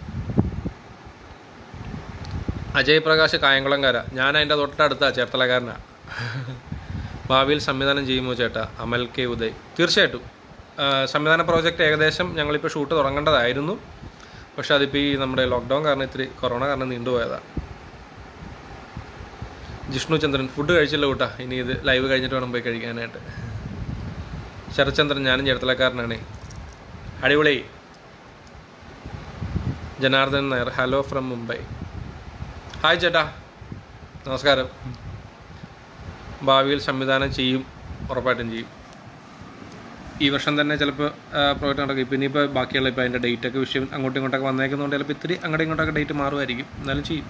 അജയ് പ്രകാശ് കായംകുളംകാര. ഞാൻ അതിൻ്റെ തൊട്ടടുത്താണ്, ചേർത്തലക്കാരനാണ്. ഭാവിയിൽ സംവിധാനം ചെയ്യുമോ ചേട്ടാ? അമൽ കെ ഉദയ്. തീർച്ചയായിട്ടും. സംവിധാന പ്രോജക്റ്റ് ഏകദേശം ഞങ്ങളിപ്പോൾ ഷൂട്ട് തുടങ്ങേണ്ടതായിരുന്നു. പക്ഷെ അതിപ്പോൾ ഈ നമ്മുടെ ലോക്ക്ഡൗൺ കാരണം, ഇത്തിരി കൊറോണ കാരണം നീണ്ടുപോയതാണ്. ജിഷ്ണു ചന്ദ്രൻ, ഫുഡ് കഴിച്ചില്ല കൂട്ടാ, ഇനി ഇത് ലൈവ് കഴിഞ്ഞിട്ട് വേണം പോയി കഴിക്കാനായിട്ട്. ശരത്ചന്ദ്രൻ, ഞാനും ചേർത്തലക്കാരനാണേ. അടിപൊളി. Janardhan Nair, hello from Mumbai. Hi ചേട്ടാ, നമസ്കാരം. ഭാവിയിൽ സംവിധാനം ചെയ്യും, ഉറപ്പായിട്ടും ചെയ്യും. ഈ വർഷം തന്നെ ചിലപ്പോൾ പ്രോജക്റ്റ് നടക്കും. ഇപ്പം ഇനിയിപ്പോൾ ബാക്കിയുള്ള ഇപ്പോൾ അതിൻ്റെ ഡേറ്റൊക്കെ വിഷയം അങ്ങോട്ടും ഇങ്ങോട്ടൊക്കെ വന്നേക്കുന്നതുകൊണ്ട് ചിലപ്പോൾ ഇത്തിരി അങ്ങോട്ടും ഇങ്ങോട്ടൊക്കെ ഡേറ്റ് മാറുമായിരിക്കും, എന്നാലും ചെയ്യും.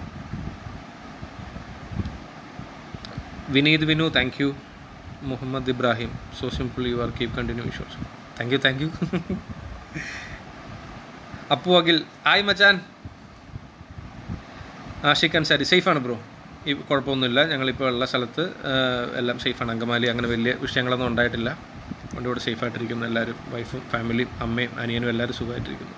Vineeth Vinu, thank you. Muhammad Ibrahim, so simple you are, keep continue shows. Thank you. Appu Akhil, hi മച്ചാൻ. ആഷിഖ് അൻസാരി, സേഫാണ് ബ്രോ, ഈ കുഴപ്പമൊന്നുമില്ല. ഞങ്ങളിപ്പോൾ ഉള്ള സ്ഥലത്ത് എല്ലാം സേഫാണ്. അങ്കമാലി അങ്ങനെ വലിയ വിഷയങ്ങളൊന്നും ഉണ്ടായിട്ടില്ല. അതുകൊണ്ട് ഇവിടെ സേഫായിട്ടിരിക്കുന്നു എല്ലാവരും. വൈഫും ഫാമിലിയും അമ്മയും അനിയനും എല്ലാവരും സുഖമായിട്ടിരിക്കുന്നു.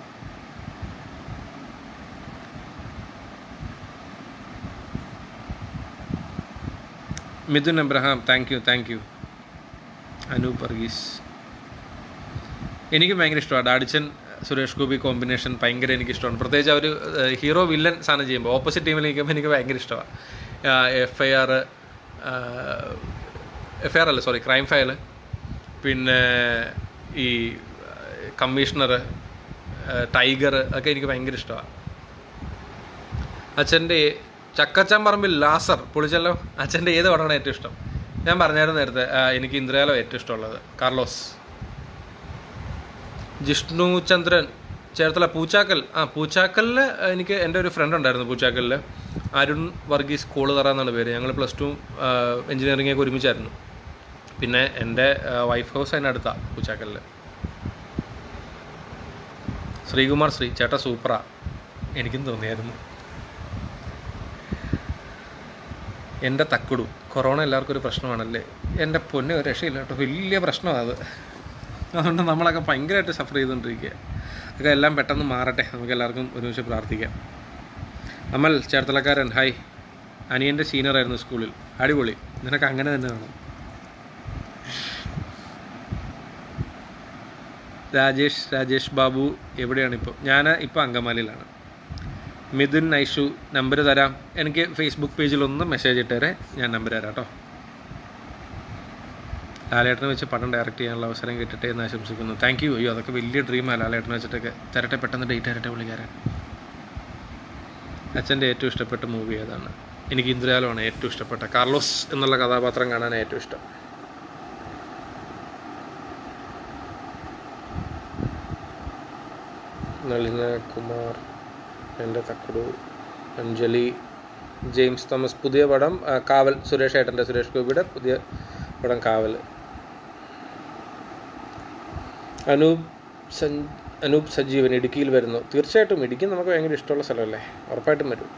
Mithun Abraham, thank you. Anoop Varghese, എനിക്ക് ഭയങ്കര ഇഷ്ടമാണ് ഡാഡിച്ചൻ സുരേഷ് ഗോപി കോമ്പിനേഷൻ. ഭയങ്കര എനിക്കിഷ്ടമാണ്. പ്രത്യേകിച്ച് അവർ ഹീറോ വില്ലൻ സാധനം ചെയ്യുമ്പോൾ ഓപ്പോസിറ്റ് ടീമിൽ നിൽക്കുമ്പോൾ എനിക്ക് ഭയങ്കര ഇഷ്ടമാണ്. ക്രൈം ഫയൽ, പിന്നെ ഈ കമ്മീഷണർ, ടൈഗർ ഒക്കെ എനിക്ക് ഭയങ്കര ഇഷ്ടമാണ്. അച്ഛൻ്റെ ചക്കച്ചാൻ പറമ്പിൽ ലാസർ പൊളിച്ചല്ലോ. അച്ഛൻ്റെ ഏത് പടമാണ് ഏറ്റവും ഇഷ്ടം? ഞാൻ പറഞ്ഞായിരുന്നു നേരത്തെ, എനിക്ക് ഇന്ദ്രജാലം ഏറ്റവും ഇഷ്ടമുള്ളത്. കാർലോസ്. ജിഷ്ണു ചന്ദ്രൻ, ചേർത്തല പൂച്ചാക്കൽ. പൂച്ചാക്കലിൽ എനിക്ക് എൻ്റെ ഒരു ഫ്രണ്ട് ഉണ്ടായിരുന്നു പൂച്ചാക്കലിൽ, അരുൺ വർഗീസ് കോളുതറ എന്നാണ് പേര്. ഞങ്ങൾ +2 എഞ്ചിനീയറിംഗൊക്കെ ഒരുമിച്ചായിരുന്നു. പിന്നെ എൻ്റെ വൈഫ് ഹൗസ് അതിനടുത്താണ് പൂച്ചാക്കലിൽ. ശ്രീകുമാർ ശ്രീ ചേട്ടാ സൂപ്പറാ, എനിക്കും തോന്നിയായിരുന്നു. എൻ്റെ തക്കുടു, കൊറോണ എല്ലാവർക്കും ഒരു പ്രശ്നമാണല്ലേ? എൻ്റെ പൊന്നെ ഒരു രക്ഷയില്ല കേട്ടോ, വലിയ പ്രശ്നമാണ് അത്. അതുകൊണ്ട് നമ്മളൊക്കെ ഭയങ്കരമായിട്ട് സഫർ ചെയ്തുകൊണ്ടിരിക്കുക. അതൊക്കെ എല്ലാം പെട്ടെന്ന് മാറട്ടെ, നമുക്ക് എല്ലാവർക്കും ഒരുമിച്ച് പ്രാർത്ഥിക്കാം. അമൽ ചേർത്തലക്കാരൻ, ഹായ്. അനിയൻ്റെ സീനിയറായിരുന്നു സ്കൂളിൽ, അടിപൊളി. നിനക്ക് അങ്ങനെ തന്നെ വേണം. രാജേഷ് ബാബു എവിടെയാണിപ്പോൾ? ഞാൻ ഇപ്പോൾ അങ്കമാലിയിലാണ്. മിഥുൻ നൈഷു, നമ്പർ തരാം. എനിക്ക് ഫേസ്ബുക്ക് പേജിലൊന്ന് മെസ്സേജ് ഇട്ടേരെ, ഞാൻ നമ്പർ തരാം കേട്ടോ. ലാലേട്ടനെ വെച്ച് പടം ഡയറക്റ്റ് ചെയ്യാനുള്ള അവസരം കിട്ടട്ടെ എന്ന് ആശംസിക്കുന്നു. Thank you. അയ്യോ, അതൊക്കെ വലിയ ഡ്രീമാണ്. ലാലേട്ടനെ വെച്ചിട്ടൊക്കെ തരട്ടെ, പെട്ടെന്ന് ഡേറ്റ് തരട്ടെ പുള്ളിക്കാരൻ. അച്ഛൻ്റെ ഏറ്റവും ഇഷ്ടപ്പെട്ട മൂവി ഏതാണ്? എനിക്ക് ഇന്ദ്രജാലമാണ് ഏറ്റവും ഇഷ്ടപ്പെട്ട. കാർലോസ് എന്നുള്ള കഥാപാത്രം കാണാൻ ഏറ്റവും ഇഷ്ടം. നളിന കുമാർ, എൻ്റെ തക്കുടു. അഞ്ജലി ജെയിംസ് തോമസ്, പുതിയ പടം കാവൽ. സുരേഷ് ഗോപിയുടെ പുതിയ പടം കാവൽ. അനൂപ് സജീവൻ, ഇടുക്കിയിൽ വരുന്നു. തീർച്ചയായിട്ടും ഇടുക്കി നമുക്ക് ഭയങ്കര ഇഷ്ടമുള്ള സ്ഥലമല്ലേ, ഉറപ്പായിട്ടും വരും.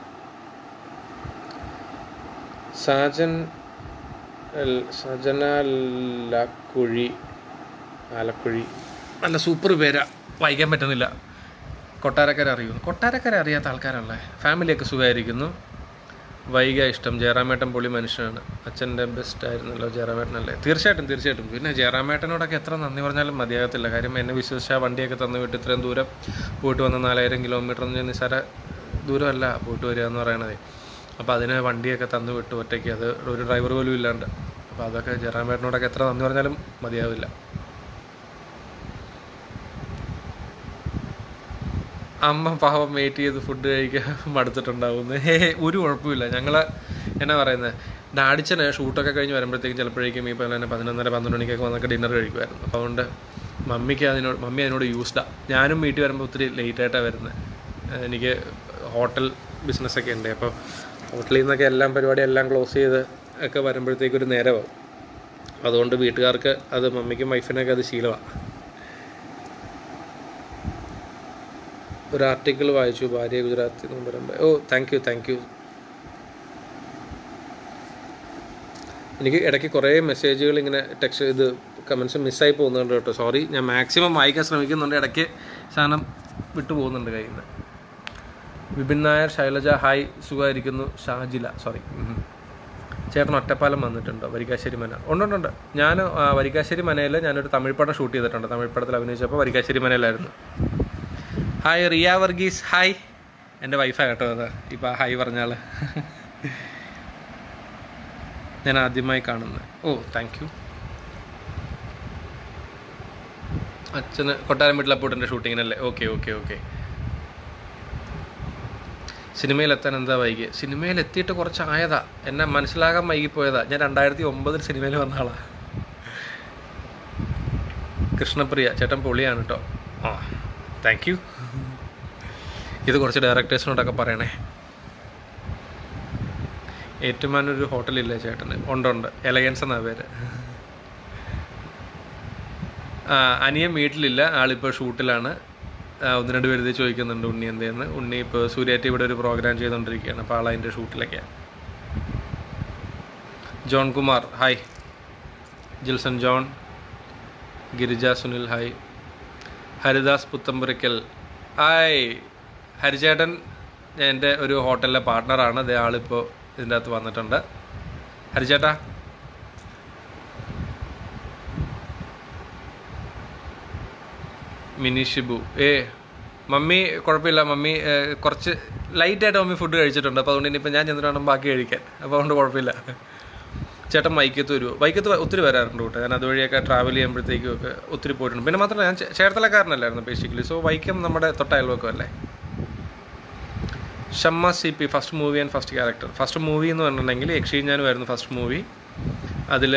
ആലക്കുഴി നല്ല സൂപ്പർ പേരാ, വായിക്കാൻ പറ്റുന്നില്ല. കൊട്ടാരക്കര അറിയാത്ത ആൾക്കാരല്ലേ? ഫാമിലിയൊക്കെ സുഖമായിരിക്കുന്നു. വൈക ഇഷ്ടം. ജയറാമേട്ടൻ പൊളി മനുഷ്യനാണ്. അച്ഛൻ്റെ ബെസ്റ്റ് ആയിരുന്നല്ലോ ജയറാമേട്ടനല്ലേ? തീർച്ചയായിട്ടും. പിന്നെ ജയറാമേട്ടനോടൊക്കെ എത്ര നന്ദി പറഞ്ഞാലും മതിയാകത്തില്ല. കാര്യം എന്നെ വിശ്വസിച്ച വണ്ടിയൊക്കെ തന്നു വിട്ട് ഇത്രയും ദൂരം പോയിട്ട് വന്ന 4000 കിലോമീറ്റർ എന്ന് നിസ്സാര ദൂരമല്ല പോയിട്ട് വരിക എന്ന് പറയണത്. അപ്പോൾ അതിന് വണ്ടിയൊക്കെ തന്നു വിട്ട് ഒറ്റയ്ക്ക്, അത് ഒരു ഡ്രൈവർ പോലും ഇല്ലാണ്ട്. അപ്പോൾ അതൊക്കെ ജയറാമേട്ടനോടൊക്കെ എത്ര നന്ദി പറഞ്ഞാലും മതിയാവില്ല. അമ്മ പാവം വെയിറ്റ് ചെയ്ത് ഫുഡ് കഴിക്കാൻ മടുത്തിട്ടുണ്ടാവുന്നു. ഒരു കുഴപ്പമില്ല. ഞങ്ങൾ എന്നാ പറയുന്നത്, ഡാഡിച്ചന് ഷൂട്ടൊക്കെ കഴിഞ്ഞ് വരുമ്പോഴത്തേക്കും ചിലപ്പോഴേക്കും ഈ പോലെ തന്നെ 11:30-12 മണിക്കൊക്കെ വന്നൊക്കെ ഡിന്നർ കഴിക്കുമായിരുന്നു. അപ്പോൾ അതുകൊണ്ട് മമ്മി അതിനോട് യൂസ്ഡാണ്. ഞാനും വീട്ടിൽ വരുമ്പോൾ ഒത്തിരി ലേറ്റായിട്ടാണ് വരുന്നത്. എനിക്ക് ഹോട്ടൽ ബിസിനസ്സൊക്കെ ഉണ്ട്. അപ്പോൾ ഹോട്ടലിൽ നിന്നൊക്കെ പരിപാടിയെല്ലാം ക്ലോസ് ചെയ്ത് ഒക്കെ വരുമ്പോഴത്തേക്കൊരു നേരമാവും. അതുകൊണ്ട് വീട്ടുകാർക്ക് അത്, മമ്മിക്കും വൈഫിനൊക്കെ അത് ശീലമാണ്. ഒരു ആർട്ടിക്കിൾ വായിച്ചു, ഭാര്യ ഗുജറാത്തി എന്ന് പറയുമ്പോൾ. Thank you. എനിക്ക് ഇടയ്ക്ക് കുറേ മെസ്സേജുകൾ ഇങ്ങനെ കമൻസ് മിസ്സായി പോകുന്നുണ്ട് കേട്ടോ. സോറി, ഞാൻ മാക്സിമം വായിക്കാൻ ശ്രമിക്കുന്നുണ്ട്. ഇടയ്ക്ക് സാധനം വിട്ടു പോകുന്നുണ്ട് കയ്യിൽ നിന്ന്. വിപിൻ നായർ, ശൈലജ ഹായ്, സുഖമായിരിക്കുന്നു. ഷാജില, സോറി. ചേട്ടൻ ഒറ്റപ്പാലം വന്നിട്ടുണ്ടോ? വരിക്കാശ്ശേരി മന. ഉണ്ട്. ഞാൻ വരിക്കാശ്ശേരി മനയിൽ ഞാനൊരു തമിഴ് പടം ഷൂട്ട് ചെയ്തിട്ടുണ്ട്. തമിഴ് പടത്തിൽ അഭിനയിച്ചപ്പോൾ വരിക്കാശ്ശേരി മനയിലായിരുന്നു. Hi Riya Varghese, hi. എൻ്റെ വൈഫാണ് കേട്ടോ അത് ഇപ്പോൾ ഹായ് പറഞ്ഞാൽ. ഞാൻ ആദ്യമായി കാണുന്നത്. Thank you. അച്ഛന് കൊട്ടാരം വീട്ടിൽ അപ്പൂട്ടൻ്റെ ഷൂട്ടിങ്ങിനല്ലേ? ഓക്കെ. സിനിമയിലെത്താൻ എന്താ വൈകി? സിനിമയിലെത്തിയിട്ട് കുറച്ചായതാ, എന്നെ മനസ്സിലാകാൻ വൈകിപ്പോയതാ. ഞാൻ 2009 സിനിമയിൽ വന്ന ആളാണ്. കൃഷ്ണപ്രിയ, ചേട്ടൻ പൊളിയാണ് കേട്ടോ. Thank you. ഇത് കുറച്ച് ഡയറക്ടേഴ്സിനോടൊക്കെ പറയണേ. ഏറ്റുമാനൊരു ഹോട്ടലില്ലേ ചേട്ടന്? ഉണ്ട്. എലഗൻസ് എന്നാ പേര്. അനിയൻ വീട്ടിലില്ല, ആളിപ്പോൾ ഷൂട്ടിലാണ്. 1-2 പേര് ചോദിക്കുന്നുണ്ട് ഉണ്ണി എന്തേന്ന്. ഉണ്ണി ഇപ്പോൾ സൂര്യ ടി ഇവിടെ ഒരു പ്രോഗ്രാം ചെയ്തുകൊണ്ടിരിക്കുകയാണ്. അപ്പോൾ ആളതിൻ്റെ ഷൂട്ടിലൊക്കെയാണ്. John Kumar hi. Jilson John. Girija Sunil hi. Haridas Puthampurakkal hi. ഹരിചേട്ടൻ എൻ്റെ ഒരു ഹോട്ടലിലെ പാർട്ട്ണറാണ്. അതേ ആളിപ്പോൾ ഇതിൻ്റെ അകത്ത് വന്നിട്ടുണ്ട്. ഹരിചേട്ടാ. മിനി ഷിബു മമ്മി കുഴപ്പമില്ല. മമ്മി കുറച്ച് ലൈറ്റായിട്ട് മമ്മി ഫുഡ് കഴിച്ചിട്ടുണ്ട്. അപ്പോൾ അതുകൊണ്ട് ഇനിയിപ്പോൾ ഞാൻ ചെന്നിട്ട് വേണം ബാക്കി കഴിക്കാൻ. അപ്പോൾ അതുകൊണ്ട് കുഴപ്പമില്ല. ചേട്ടൻ വൈക്കത്ത് വരുമോ? വൈക്കത്ത് ഒത്തിരി വരാറുണ്ട് കേട്ടോ. ഞാൻ അതുവഴിയൊക്കെ ട്രാവൽ ചെയ്യുമ്പോഴത്തേക്കും ഒക്കെ ഒത്തിരി പോയിട്ടുണ്ട്. പിന്നെ മാത്രമല്ല ഞാൻ ചേർത്തലക്കാരനല്ലായിരുന്നു ബേസിക്കലി. സോ വൈക്കം നമ്മുടെ തൊട്ടയൽവക്കം അല്ലേ. Shamma CP, first movie and first character. First movie എന്ന് പറഞ്ഞിട്ടുണ്ടെങ്കിൽ യക്ഷീഞ്ഞാനുമായിരുന്നു ഫസ്റ്റ് മൂവി. അതിൽ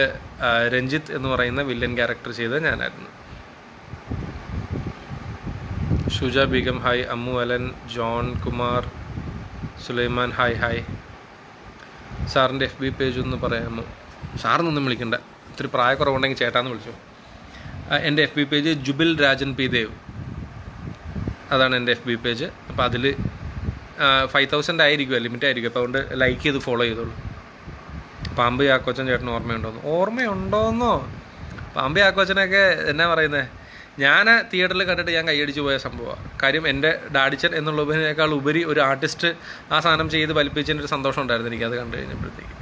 രഞ്ജിത്ത് എന്ന് പറയുന്ന വില്ലൻ ക്യാരക്ടർ ചെയ്തത് ഞാനായിരുന്നു. Shuja Begum hi. Ammu Alan, John Kumar, Sulaiman hi hi. സാറിൻ്റെ FB പേജ് ഒന്ന് പറയാമോ? സാറിനൊന്നും വിളിക്കണ്ട, ഇത്തിരി പ്രായക്കുറവുണ്ടെങ്കിൽ ചേട്ടാന്ന് വിളിച്ചു. എൻ്റെ FB page Jubil Rajan P Dev, അതാണ് എൻ്റെ FB പേജ്. അപ്പോൾ അതിൽ 5000 ആയിരിക്കും, ലിമിറ്റ് ആയിരിക്കും. അപ്പോൾ അതുകൊണ്ട് ലൈക്ക് ചെയ്ത് ഫോളോ ചെയ്തോളൂ. പാമ്പ് യാക്കോച്ചൻ ചേട്ടന് ഓർമ്മയുണ്ടോന്നോ? പാമ്പ് യാക്കോച്ചനൊക്കെ എന്നാ പറയുന്നത്, ഞാൻ തിയേറ്ററിൽ കണ്ടിട്ട് ഞാൻ കൈയടിച്ച് പോയ സംഭവമാണ്. കാര്യം എൻ്റെ ഡാഡിച്ചൻ എന്നുള്ളതിനേക്കാൾ ഉപരി ഒരു ആർട്ടിസ്റ്റ് ആ സാധനം ചെയ്ത് വലിപ്പിച്ചതിൻ്റെ ഒരു സന്തോഷം ഉണ്ടായിരുന്നു എനിക്കത് കണ്ടു കഴിഞ്ഞപ്പോഴത്തേക്ക്.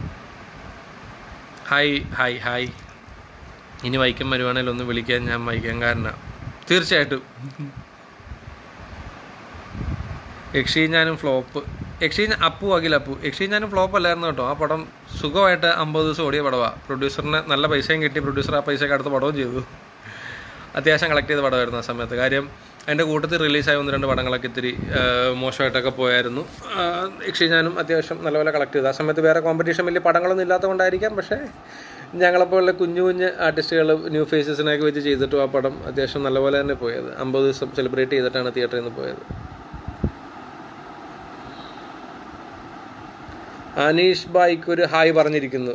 Hi hi hi. ഇനി വൈക്കം വരുവാണെങ്കിൽ ഒന്ന് വിളിക്കാൻ, ഞാൻ വൈക്കംകാരനാണ് തീർച്ചയായിട്ടും. യക്ഷീഞ്ഞാനും ഫ്ലോപ്പ്. അപ്പു യക്ഷീഞ്ഞാനും ഫ്ലോപ്പ് അല്ലായിരുന്നു കേട്ടോ. ആ പടം സുഖമായിട്ട് 50 ദിവസം ഓടിയ പടമാണ്. പ്രൊഡ്യൂസറിന് നല്ല പൈസയും കിട്ടി, പ്രൊഡ്യൂസർ ആ പൈസയൊക്കെ അടുത്ത പടവും ചെയ്തു. അത്യാവശ്യം കളക്ട് ചെയ്ത പടമായിരുന്നു ആ സമയത്ത്. കാര്യം അതിൻ്റെ കൂട്ടത്തിൽ റിലീസായ 1-2 പടങ്ങളൊക്കെ ഇത്തിരി മോശമായിട്ടൊക്കെ പോയായിരുന്നു. യക്ഷീഞ്ഞാനും അത്യാവശ്യം നല്ലപോലെ കളക്ട് ചെയ്തു. ആ സമയത്ത് വേറെ കോമ്പറ്റീഷൻ വലിയ പടങ്ങളൊന്നും ഇല്ലാത്തതുകൊണ്ടായിരിക്കാം. പക്ഷേ ഞങ്ങളെപ്പോലുള്ള കുഞ്ഞു ആർട്ടിസ്റ്റുകൾ ന്യൂ ഫേസസിനൊക്കെ വെച്ച് ചെയ്തിട്ടും ആ പടം അത്യാവശ്യം നല്ലപോലെ തന്നെ പോയത്. 50 ദിവസം സെലിബ്രേറ്റ് ചെയ്തിട്ടാണ് തിയേറ്ററിൽ നിന്ന് പോയത്. അനീഷ് ബായിക്ക് ഒരു ഹായ് പറഞ്ഞിരിക്കുന്നു.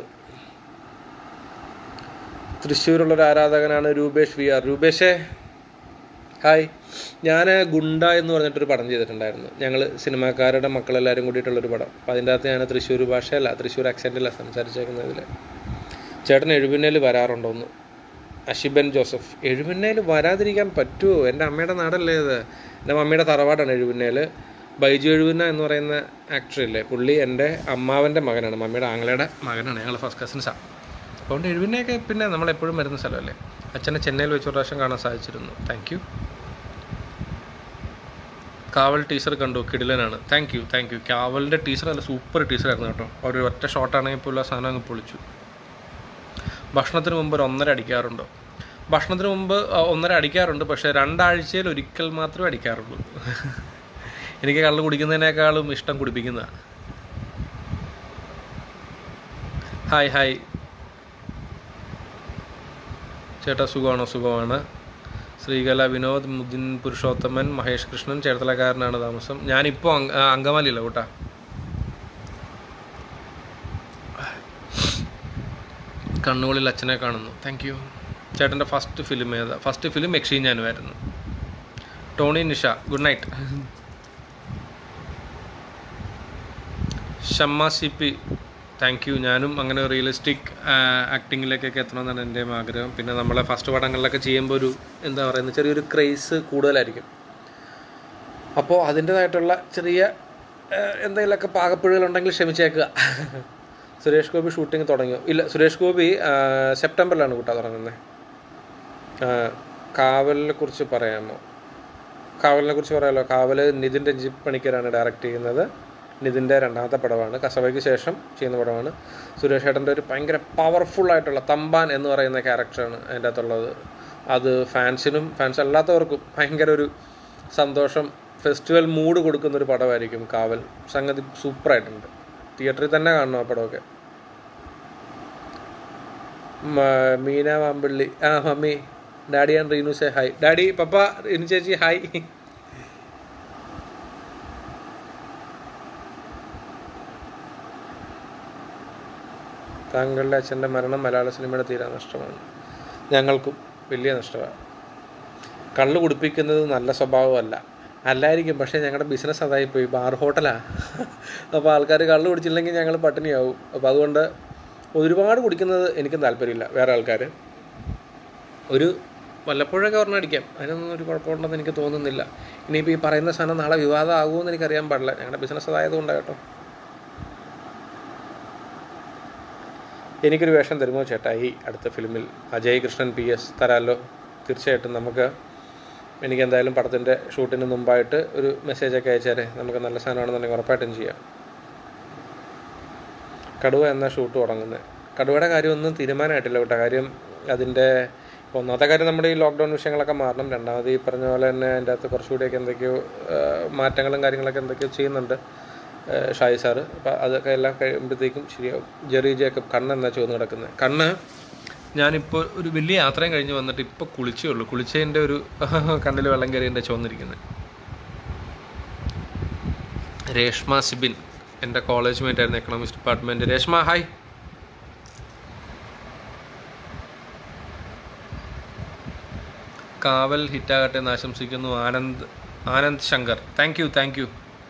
തൃശ്ശൂരുള്ളൊരു ആരാധകനാണ് രൂപേഷ് VR. രൂപേഷേ ഹായ്. ഞാൻ ഗുണ്ട എന്ന് പറഞ്ഞിട്ടൊരു പടം ചെയ്തിട്ടുണ്ടായിരുന്നു. ഞങ്ങൾ സിനിമാക്കാരുടെ മക്കളെല്ലാവരും കൂടിയിട്ടുള്ളൊരു പടം. അപ്പോൾ അതിൻ്റെ അകത്ത് ഞാൻ തൃശ്ശൂർ ഭാഷയല്ല, തൃശ്ശൂർ ആക്സെൻറ്റില്ല സംസാരിച്ചേക്കുന്നതിൽ. ചേട്ടൻ എഴുപിന്നേൽ വരാറുണ്ടോന്ന്? അഷിബൻ ജോസഫ്. എഴുപിന്നേൽ വരാതിരിക്കാൻ പറ്റുമോ? എൻ്റെ അമ്മയുടെ നാടല്ലേ ഇത്. എൻ്റെ മമ്മിയുടെ തറവാടാണ് എഴുപിന്നേൽ. ബൈജു എഴുപിന്ന എന്ന് പറയുന്ന ആക്ടറില്ലേ, പുള്ളി എൻ്റെ അമ്മാവൻ്റെ മകനാണ്, മമ്മിയുടെ ആങ്ങളയുടെ മകനാണ്. ഞങ്ങൾ ഫസ്റ്റ് കസിൻസാണ്. അതുകൊണ്ട് എഴുപിന്നയൊക്കെ പിന്നെ നമ്മളെപ്പോഴും വരുന്ന സ്ഥലമല്ലേ. അച്ഛനെ ചെന്നൈയിൽ വെച്ച് ഒരു പ്രാവശ്യം കാണാൻ സാധിച്ചിരുന്നു. Thank you. കാവൽ ടീസർ കണ്ടു, കിടിലനാണ്. Thank you. കാവലിൻ്റെ ടീസർ നല്ല സൂപ്പർ ടീസറായിരുന്നു കേട്ടോ. ഒരു ഒറ്റ ഷോട്ടാണെങ്കിൽ പോലും ആ സാധനം അങ്ങ് പൊളിച്ചു. ഭക്ഷണത്തിന് മുമ്പ് ഒരു 1.5 അടിക്കാറുണ്ടോ? ഭക്ഷണത്തിന് മുമ്പ് 1.5 അടിക്കാറുണ്ട്. പക്ഷേ 2 ആഴ്ചയിൽ ഒരിക്കൽ മാത്രമേ അടിക്കാറുള്ളൂ. എനിക്ക് കള്ള് കുടിക്കുന്നതിനേക്കാളും ഇഷ്ടം കുടിപ്പിക്കുന്നതാണ്. ഹായ് ഹായ് ചേട്ടാ, സുഖമാണോ? സുഖമാണ്. ശ്രീകല വിനോദ്, മുദിൻ പുരുഷോത്തമൻ, മഹേഷ് കൃഷ്ണൻ, ചേർത്തലക്കാരനാണ് താമസം. ഞാനിപ്പോൾ അങ്കമാലിയില്ല കൂട്ടാ. കണ്ണുകളിൽ അച്ഛനെ കാണുന്നു. Thank you. ചേട്ടൻ്റെ ഫസ്റ്റ് ഫിലിം ഏതാ? ഫസ്റ്റ് ഫിലിം യക്ഷീഞ്ഞാനുമായിരുന്നു. Tony Nisha good night. Shamma CP thank you. ഞാനും അങ്ങനെ റിയലിസ്റ്റിക് ആക്ടിങ്ങിലേക്കൊക്കെ എത്തണമെന്നാണ് എൻ്റെയും ആഗ്രഹം. പിന്നെ നമ്മളെ ഫസ്റ്റ് പടങ്ങളിലൊക്കെ ചെയ്യുമ്പോൾ ഒരു എന്താ പറയുന്നത്, ചെറിയൊരു ക്രേസ് കൂടുതലായിരിക്കും. അപ്പോൾ അതിൻ്റേതായിട്ടുള്ള ചെറിയ എന്തെങ്കിലുമൊക്കെ പാകപ്പിഴകളുണ്ടെങ്കിൽ ക്ഷമിച്ചേക്കുക. സുരേഷ് ഗോപി ഷൂട്ടിംഗ് തുടങ്ങിയോ? ഇല്ല, സുരേഷ് ഗോപി സെപ്റ്റംബറിലാണ് കൂട്ടാ തുടങ്ങുന്നത്. കാവലിനെ കുറിച്ച് പറയാമോ? കാവൽ നിതിൻ രഞ്ജിത്ത് പണിക്കരാണ് ഡയറക്റ്റ് ചെയ്യുന്നത്. നിതിൻ്റെ 2ാമത്തെ പടമാണ്. കസവയ്ക്ക് ശേഷം ചെയ്യുന്ന പടമാണ്. സുരേഷ് ഏട്ടൻ്റെ ഒരു ഭയങ്കര പവർഫുള്ളായിട്ടുള്ള തമ്പാൻ എന്ന് പറയുന്ന ക്യാരക്ടറാണ് അതിൻ്റെ അകത്തുള്ളത്. അത് ഫാൻസ് അല്ലാത്തവർക്കും ഭയങ്കര ഒരു സന്തോഷം, ഫെസ്റ്റിവൽ മൂഡ് കൊടുക്കുന്നൊരു പടമായിരിക്കും കാവൽ. സംഗതി സൂപ്പറായിട്ടുണ്ട്. തിയേറ്ററിൽ തന്നെ കാണണം ആ പടമൊക്കെ. Meena Mampally mummy daddy and Reenu say hi. Daddy പപ്പ റീനു ചേച്ചി ഹായ്. താങ്കളുടെ അച്ഛൻ്റെ മരണം മലയാള സിനിമയുടെ തീരാ നഷ്ടമാണ്. ഞങ്ങൾക്കും വലിയ നഷ്ടമാണ്. കള്ള് കുടിപ്പിക്കുന്നത് നല്ല സ്വഭാവമല്ല. അല്ലായിരിക്കും, പക്ഷേ ഞങ്ങളുടെ ബിസിനസ് അതായിപ്പോയി. ബാർ ഹോട്ടലാണ്. അപ്പോൾ ആൾക്കാർ കള്ള് കുടിച്ചില്ലെങ്കിൽ ഞങ്ങൾ പട്ടിണിയാവും. അപ്പോൾ അതുകൊണ്ട് ഒരുപാട് കുടിക്കുന്നത് എനിക്കും താല്പര്യമില്ല. വേറെ ആൾക്കാർ വല്ലപ്പോഴൊക്കെ ഒരെണ്ണം അടിക്കാം, അതിനൊന്നും ഒരു കുഴപ്പമുണ്ടെന്ന് എനിക്ക് തോന്നുന്നില്ല. ഇനിയിപ്പോൾ ഈ പറയുന്ന സാധനം നാളെ വിവാദമാകുമെന്ന് എനിക്കറിയാൻ പാടില്ല. ഞങ്ങളുടെ ബിസിനസ് അതായതുകൊണ്ടാണ് കേട്ടോ. എനിക്കൊരു വേഷം തരുമോ ചേട്ടാ ഈ അടുത്ത ഫിലിമിൽ? അജയ് കൃഷ്ണൻ PS തരാമല്ലോ. തീർച്ചയായിട്ടും എനിക്ക് എന്തായാലും പടത്തിൻ്റെ ഷൂട്ടിന് മുമ്പായിട്ട് ഒരു മെസ്സേജൊക്കെ അയച്ചാലേ നമുക്ക് നല്ല സാധനമാണെന്നുണ്ടെങ്കിൽ ഉറപ്പായിട്ടും ചെയ്യാം. കടുവ എന്ന ഷൂട്ട് തുടങ്ങുന്നത്? കടുവയുടെ കാര്യമൊന്നും തീരുമാനമായിട്ടില്ല കേട്ടോ. കാര്യം അതിൻ്റെ ഒന്നാമത്തെ കാര്യം നമ്മുടെ ഈ ലോക്ക്ഡൗൺ വിഷയങ്ങളൊക്കെ മാറണം. രണ്ടാമത് ഈ പറഞ്ഞ പോലെ തന്നെ അതിൻ്റെ അകത്ത് കുറച്ചുകൂടിയൊക്കെ എന്തൊക്കെയോ മാറ്റങ്ങളും കാര്യങ്ങളൊക്കെ എന്തൊക്കെയോ ചെയ്യുന്നുണ്ട് ഷായി സാറ്. അപ്പോൾ അതൊക്കെ എല്ലാം കഴിയുമ്പോഴത്തേക്കും ശരിയാവും. ജെറി ജേക്കബ് കണ്ണ് എന്നാ ചോദിച്ചു കിടക്കുന്നത്? കണ്ണ് ഞാനിപ്പോൾ ഒരു വലിയ യാത്രയും കഴിഞ്ഞ് വന്നിട്ട് ഇപ്പോൾ കുളിച്ചേ ഉള്ളൂ. കുളിച്ചതിൻ്റെ ഒരു കണ്ണിൽ വെള്ളം കയറിയതിൻ്റെ ചുവന്നിരിക്കുന്നത്. രേഷ്മ സിബിൻ എൻ്റെ കോളേജ് മേറ്റ് ആയിരുന്നു, economics department. Reshma hi. Kaaval ഹിറ്റാകട്ടെ എന്ന് ആശംസിക്കുന്നു ആനന്ദ് ശങ്കർ. Thank you.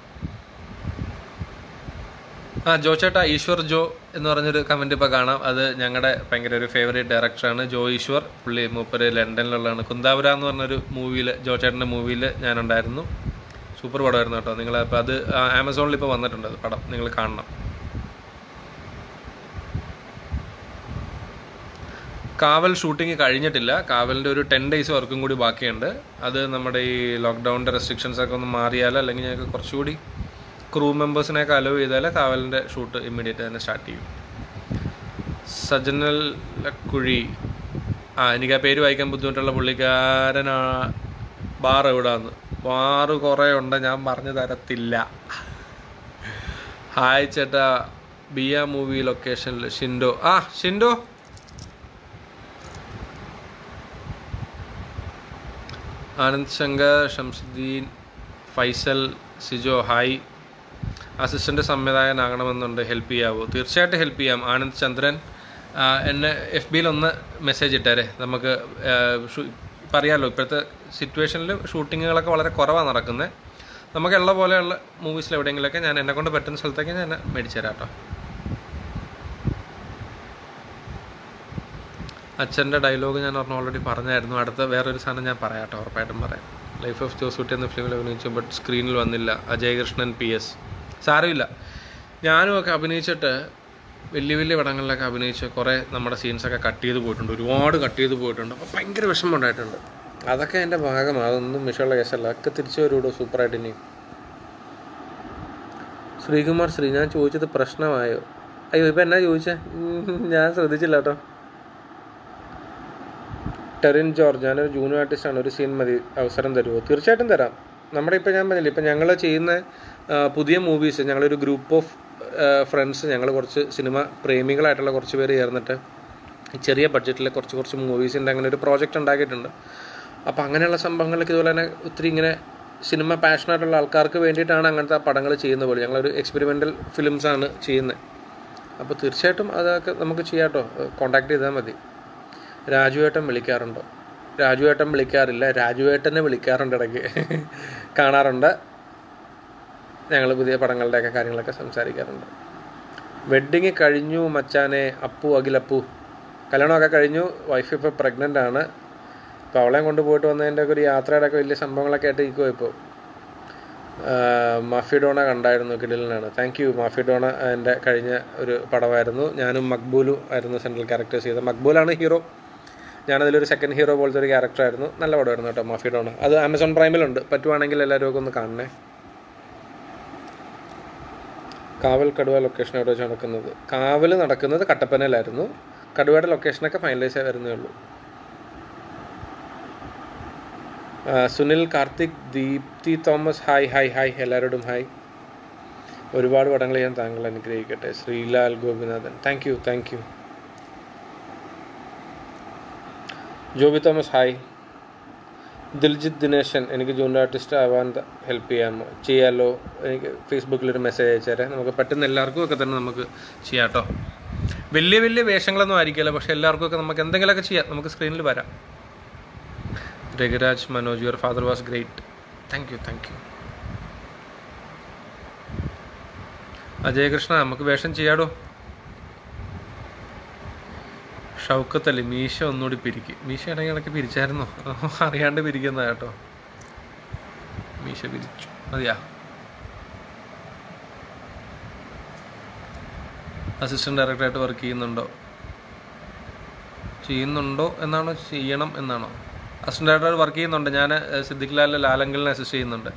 ജോ ചേട്ടാ, ഈശ്വർ ജോ എന്ന് പറഞ്ഞൊരു കമൻറ്റ് ഇപ്പോൾ കാണാം. അത് ഞങ്ങളുടെ ഭയങ്കര ഒരു ഫേവറേറ്റ് ഡയറക്ടറാണ് ജോ ഈശ്വർ. പുള്ളി മൂപ്പര് ലണ്ടനിലുള്ളതാണ്. കുന്താപുര എന്ന് പറഞ്ഞൊരു മൂവിയിൽ, ജോ ചേട്ടൻ്റെ മൂവിയിൽ ഞാനുണ്ടായിരുന്നു. സൂപ്പർ പടമായിരുന്നു കേട്ടോ. നിങ്ങൾ അപ്പോൾ അത് ആമസോണിൽ ഇപ്പോൾ വന്നിട്ടുണ്ട്, അത് പടം നിങ്ങൾ കാണണം. കാവൽ ഷൂട്ടിങ് കഴിഞ്ഞിട്ടില്ല. കാവലിൻ്റെ ഒരു 10 days വർക്കും കൂടി ബാക്കിയുണ്ട്. അത് നമ്മുടെ ഈ ലോക്ക്ഡൗണിൻ്റെ റെസ്ട്രിക്ഷൻസൊക്കെ ഒന്ന് മാറിയാൽ, അല്ലെങ്കിൽ ഞങ്ങൾക്ക് കുറച്ചുകൂടി ക്രൂ മെമ്പേഴ്സിനെയൊക്കെ അലോ ചെയ്താൽ കാവലിൻ്റെ ഷൂട്ട് ഇമ്മീഡിയറ്റ് തന്നെ സ്റ്റാർട്ട് ചെയ്യും. സജനൽ കുഴി, എനിക്ക് ആ പേര് വായിക്കാൻ ബുദ്ധിമുട്ടുള്ള പുള്ളിക്കാരൻ. ബാർ എവിടാന്ന്? ബാറ് കുറേ ഉണ്ട്, ഞാൻ പറഞ്ഞു തരത്തില്ല. ഹായ് ചേട്ടാ, ബിയ മൂവി ലൊക്കേഷനിൽ ഷിൻഡോ. ഷിൻഡോ ആനന്ദ് ശങ്കർ, ഷംസുദ്ദീൻ, ഫൈസൽ, സിജോ ഹായ്. അസിസ്റ്റൻ്റ് സംവിധായകനാകണമെന്നുണ്ട്, ഹെൽപ്പ് ചെയ്യാവോ? തീർച്ചയായിട്ടും ഹെൽപ്പ് ചെയ്യാം. ആനന്ദ് ചന്ദ്രൻ എന്നെ FBയിൽ ഒന്ന് മെസ്സേജ് ഇട്ടേരെ. നമുക്ക് പറയാമല്ലോ, ഇപ്പോഴത്തെ സിറ്റുവേഷനിൽ ഷൂട്ടിങ്ങുകളൊക്കെ വളരെ കുറവാണ് നടക്കുന്നത്. നമുക്കുള്ള പോലെയുള്ള മൂവീസിൽ എവിടെയെങ്കിലുമൊക്കെ ഞാൻ എന്നെക്കൊണ്ട് പറ്റുന്ന സ്ഥലത്തേക്ക് ഞാൻ മേടിച്ചു തരാം കേട്ടോ. അച്ഛൻ്റെ ഡയലോഗ് ഞാൻ ഓൾറെഡി പറഞ്ഞായിരുന്നു. അടുത്ത വേറൊരു സാധനം ഞാൻ പറയാം കേട്ടോ, ഉറപ്പായിട്ടും പറയാം. ലൈഫ് ഓഫ് ജോസൂട്ടി എന്ന ഫിലിമിൽ അഭിനയിച്ചു, ബട്ട് സ്ക്രീനിൽ വന്നില്ല. അജയകൃഷ്ണൻ PS. സാരമില്ല, ഞാനും ഒക്കെ അഭിനയിച്ചിട്ട് വലിയ പടങ്ങളിലൊക്കെ അഭിനയിച്ച് കുറേ നമ്മുടെ സീൻസൊക്കെ കട്ട് ചെയ്ത് പോയിട്ടുണ്ട്, ഒരുപാട് കട്ട് ചെയ്ത് പോയിട്ടുണ്ട്. അപ്പോൾ ഭയങ്കര വിഷമം ഉണ്ടായിട്ടുണ്ട്. അതൊക്കെ എൻ്റെ ഭാഗമാണ്, അതൊന്നും വിഷയമുള്ള കേസല്ല. ഒക്കെ തിരിച്ചു വരുമോ സൂപ്പറായിട്ട് ഇനി. ശ്രീകുമാർ ശ്രീ, ഞാൻ ചോദിച്ചത് പ്രശ്നമായോ? അയ്യോ, ഇപ്പം എന്നാ ചോദിച്ചേ? ഞാൻ ശ്രദ്ധിച്ചില്ല കേട്ടോ. ടെറിൻ ജോർജ്, ഞാനൊരു ജൂനിയർ ആർട്ടിസ്റ്റാണ്, ഒരു സീൻ മതി, അവസരം തരുമോ? തീർച്ചയായിട്ടും തരാം. നമ്മുടെ ഇപ്പോൾ ഞാൻ പറഞ്ഞില്ല, ഇപ്പം ഞങ്ങൾ ചെയ്യുന്ന പുതിയ മൂവീസ്, ഞങ്ങളൊരു ഗ്രൂപ്പ് ഓഫ് ഫ്രണ്ട്സ്, ഞങ്ങൾ കുറച്ച് സിനിമ പ്രേമികളായിട്ടുള്ള കുറച്ച് പേര് ചേർന്നിട്ട് ചെറിയ ബഡ്ജറ്റിൽ കുറച്ച് മൂവീസിൻ്റെ അങ്ങനെ ഒരു പ്രോജക്റ്റ് ഉണ്ടാക്കിയിട്ടുണ്ട്. അപ്പോൾ അങ്ങനെയുള്ള സംഭവങ്ങളിലേക്ക് ഇതുപോലെ തന്നെ ഒത്തിരി ഇങ്ങനെ സിനിമ പാഷനായിട്ടുള്ള ആൾക്കാർക്ക് വേണ്ടിയിട്ടാണ് അങ്ങനത്തെ പടങ്ങൾ ചെയ്യുന്ന പോലെ. ഞങ്ങളൊരു എക്സ്പെരിമെൻ്റൽ ഫിലിംസാണ് ചെയ്യുന്നത്. അപ്പോൾ തീർച്ചയായിട്ടും അതൊക്കെ നമുക്ക് ചെയ്യാം കേട്ടോ, കോൺടാക്ട് ചെയ്താൽ മതി. രാജുവേട്ടൻ വിളിക്കാറുണ്ടോ? രാജുവേട്ടൻ വിളിക്കാറില്ല, രാജുവേട്ടനെ വിളിക്കാറുണ്ട്, ഇടയ്ക്ക് കാണാറുണ്ട്. ഞങ്ങൾ പുതിയ പടങ്ങളുടെയൊക്കെ കാര്യങ്ങളൊക്കെ സംസാരിക്കാറുണ്ട്. വെഡ്ഡിങ് കഴിഞ്ഞു മച്ചാനെ. അഖിലപ്പു കല്യാണമൊക്കെ കഴിഞ്ഞു. വൈഫ് ഇപ്പോൾ പ്രഗ്നൻ്റ് ആണ്. ഇപ്പോൾ അവളെയും കൊണ്ടുപോയിട്ട് വന്നതിൻ്റെ ഒരു യാത്രയുടെ ഒക്കെ വലിയ സംഭവങ്ങളൊക്കെ ആയിട്ട് ഇരിക്കുമോ ഇപ്പോൾ. മാഫിഡോണ കണ്ടായിരുന്നു, കിടിലനാണ്. Thank U. മാഫിഡോണ എൻ്റെ കഴിഞ്ഞ ഒരു പടമായിരുന്നു. ഞാനും മക്ബൂലു ആയിരുന്നു സെൻട്രൽ ക്യാരക്ടേഴ്സ് ചെയ്തത്. മക്ബൂലാണ് ഹീറോ, ഞാനതിലൊരു സെക്കൻഡ് ഹീറോ പോലത്തെ ഒരു ക്യാരക്ടറായിരുന്നു. നല്ല പടമായിരുന്നു കേട്ടോ മാഫിഡോണ. അത് ആമസോൺ പ്രൈമിലുണ്ട്, പറ്റുവാണെങ്കിൽ എല്ലാവരും ഒക്കെ ഒന്ന് കാണണേ. കാവൽ കടുവ ലൊക്കേഷൻ എവിടെ വെച്ച് നടക്കുന്നത്? കാവൽ നടക്കുന്നത് കട്ടപ്പനയിലായിരുന്നു. കടുവയുടെ ലൊക്കേഷനൊക്കെ ഫൈനലൈസ് വരുന്നേ ഉള്ളൂ. Sunil, Karthik, Deepthi Thomas hi. എല്ലാവരോടും ഹായ്. ഒരുപാട് പടങ്ങൾ ചെയ്യാൻ താങ്കൾ അനുഗ്രഹിക്കട്ടെ. Sreelal Gopinathan, thank you. Joby Thomas hi. Diljith Dineshan, എനിക്ക് ജൂനിയർ ആർട്ടിസ്റ്റ് ആവാൻ ഹെൽപ്പ് ചെയ്യാമോ? എനിക്ക് ഫേസ്ബുക്കിലൊരു മെസ്സേജ് അയച്ചേരാം. നമുക്ക് പറ്റുന്ന എല്ലാവർക്കും ഒക്കെ തന്നെ നമുക്ക് ചെയ്യാം കേട്ടോ. വലിയ വേഷങ്ങളൊന്നും ആയിരിക്കില്ല, പക്ഷേ എല്ലാവർക്കും ഒക്കെ നമുക്ക് എന്തെങ്കിലുമൊക്കെ ചെയ്യാം. നമുക്ക് സ്ക്രീനിൽ വരാം. Raghuraj Manoj, your father was great. Thank you. Ajayakrishna, നമുക്ക് വേഷം ചെയ്യാടോ. ഷൗക്കത്ത് അലി, മീശ ഒന്നുകൂടി പിരിക്കും. മീശ ഇടയ്ക്ക് പിരിച്ചായിരുന്നോ? അറിയാണ്ട് പിരിക്കുന്ന കേട്ടോ. മീശ പിരിച്ചു മതിയാ. അസിസ്റ്റന്റ് ഡയറക്ടറായിട്ട് വർക്ക് ചെയ്യുന്നുണ്ടോ എന്നാണോ, ചെയ്യണം എന്നാണോ? അസിസ്റ്റന്റ് ഡയറക്ടർ വർക്ക് ചെയ്യുന്നുണ്ട്. ഞാൻ സിദ്ദിഖ് ലാലങ്കലിനെ അസിസ്റ്റ് ചെയ്യുന്നുണ്ട്.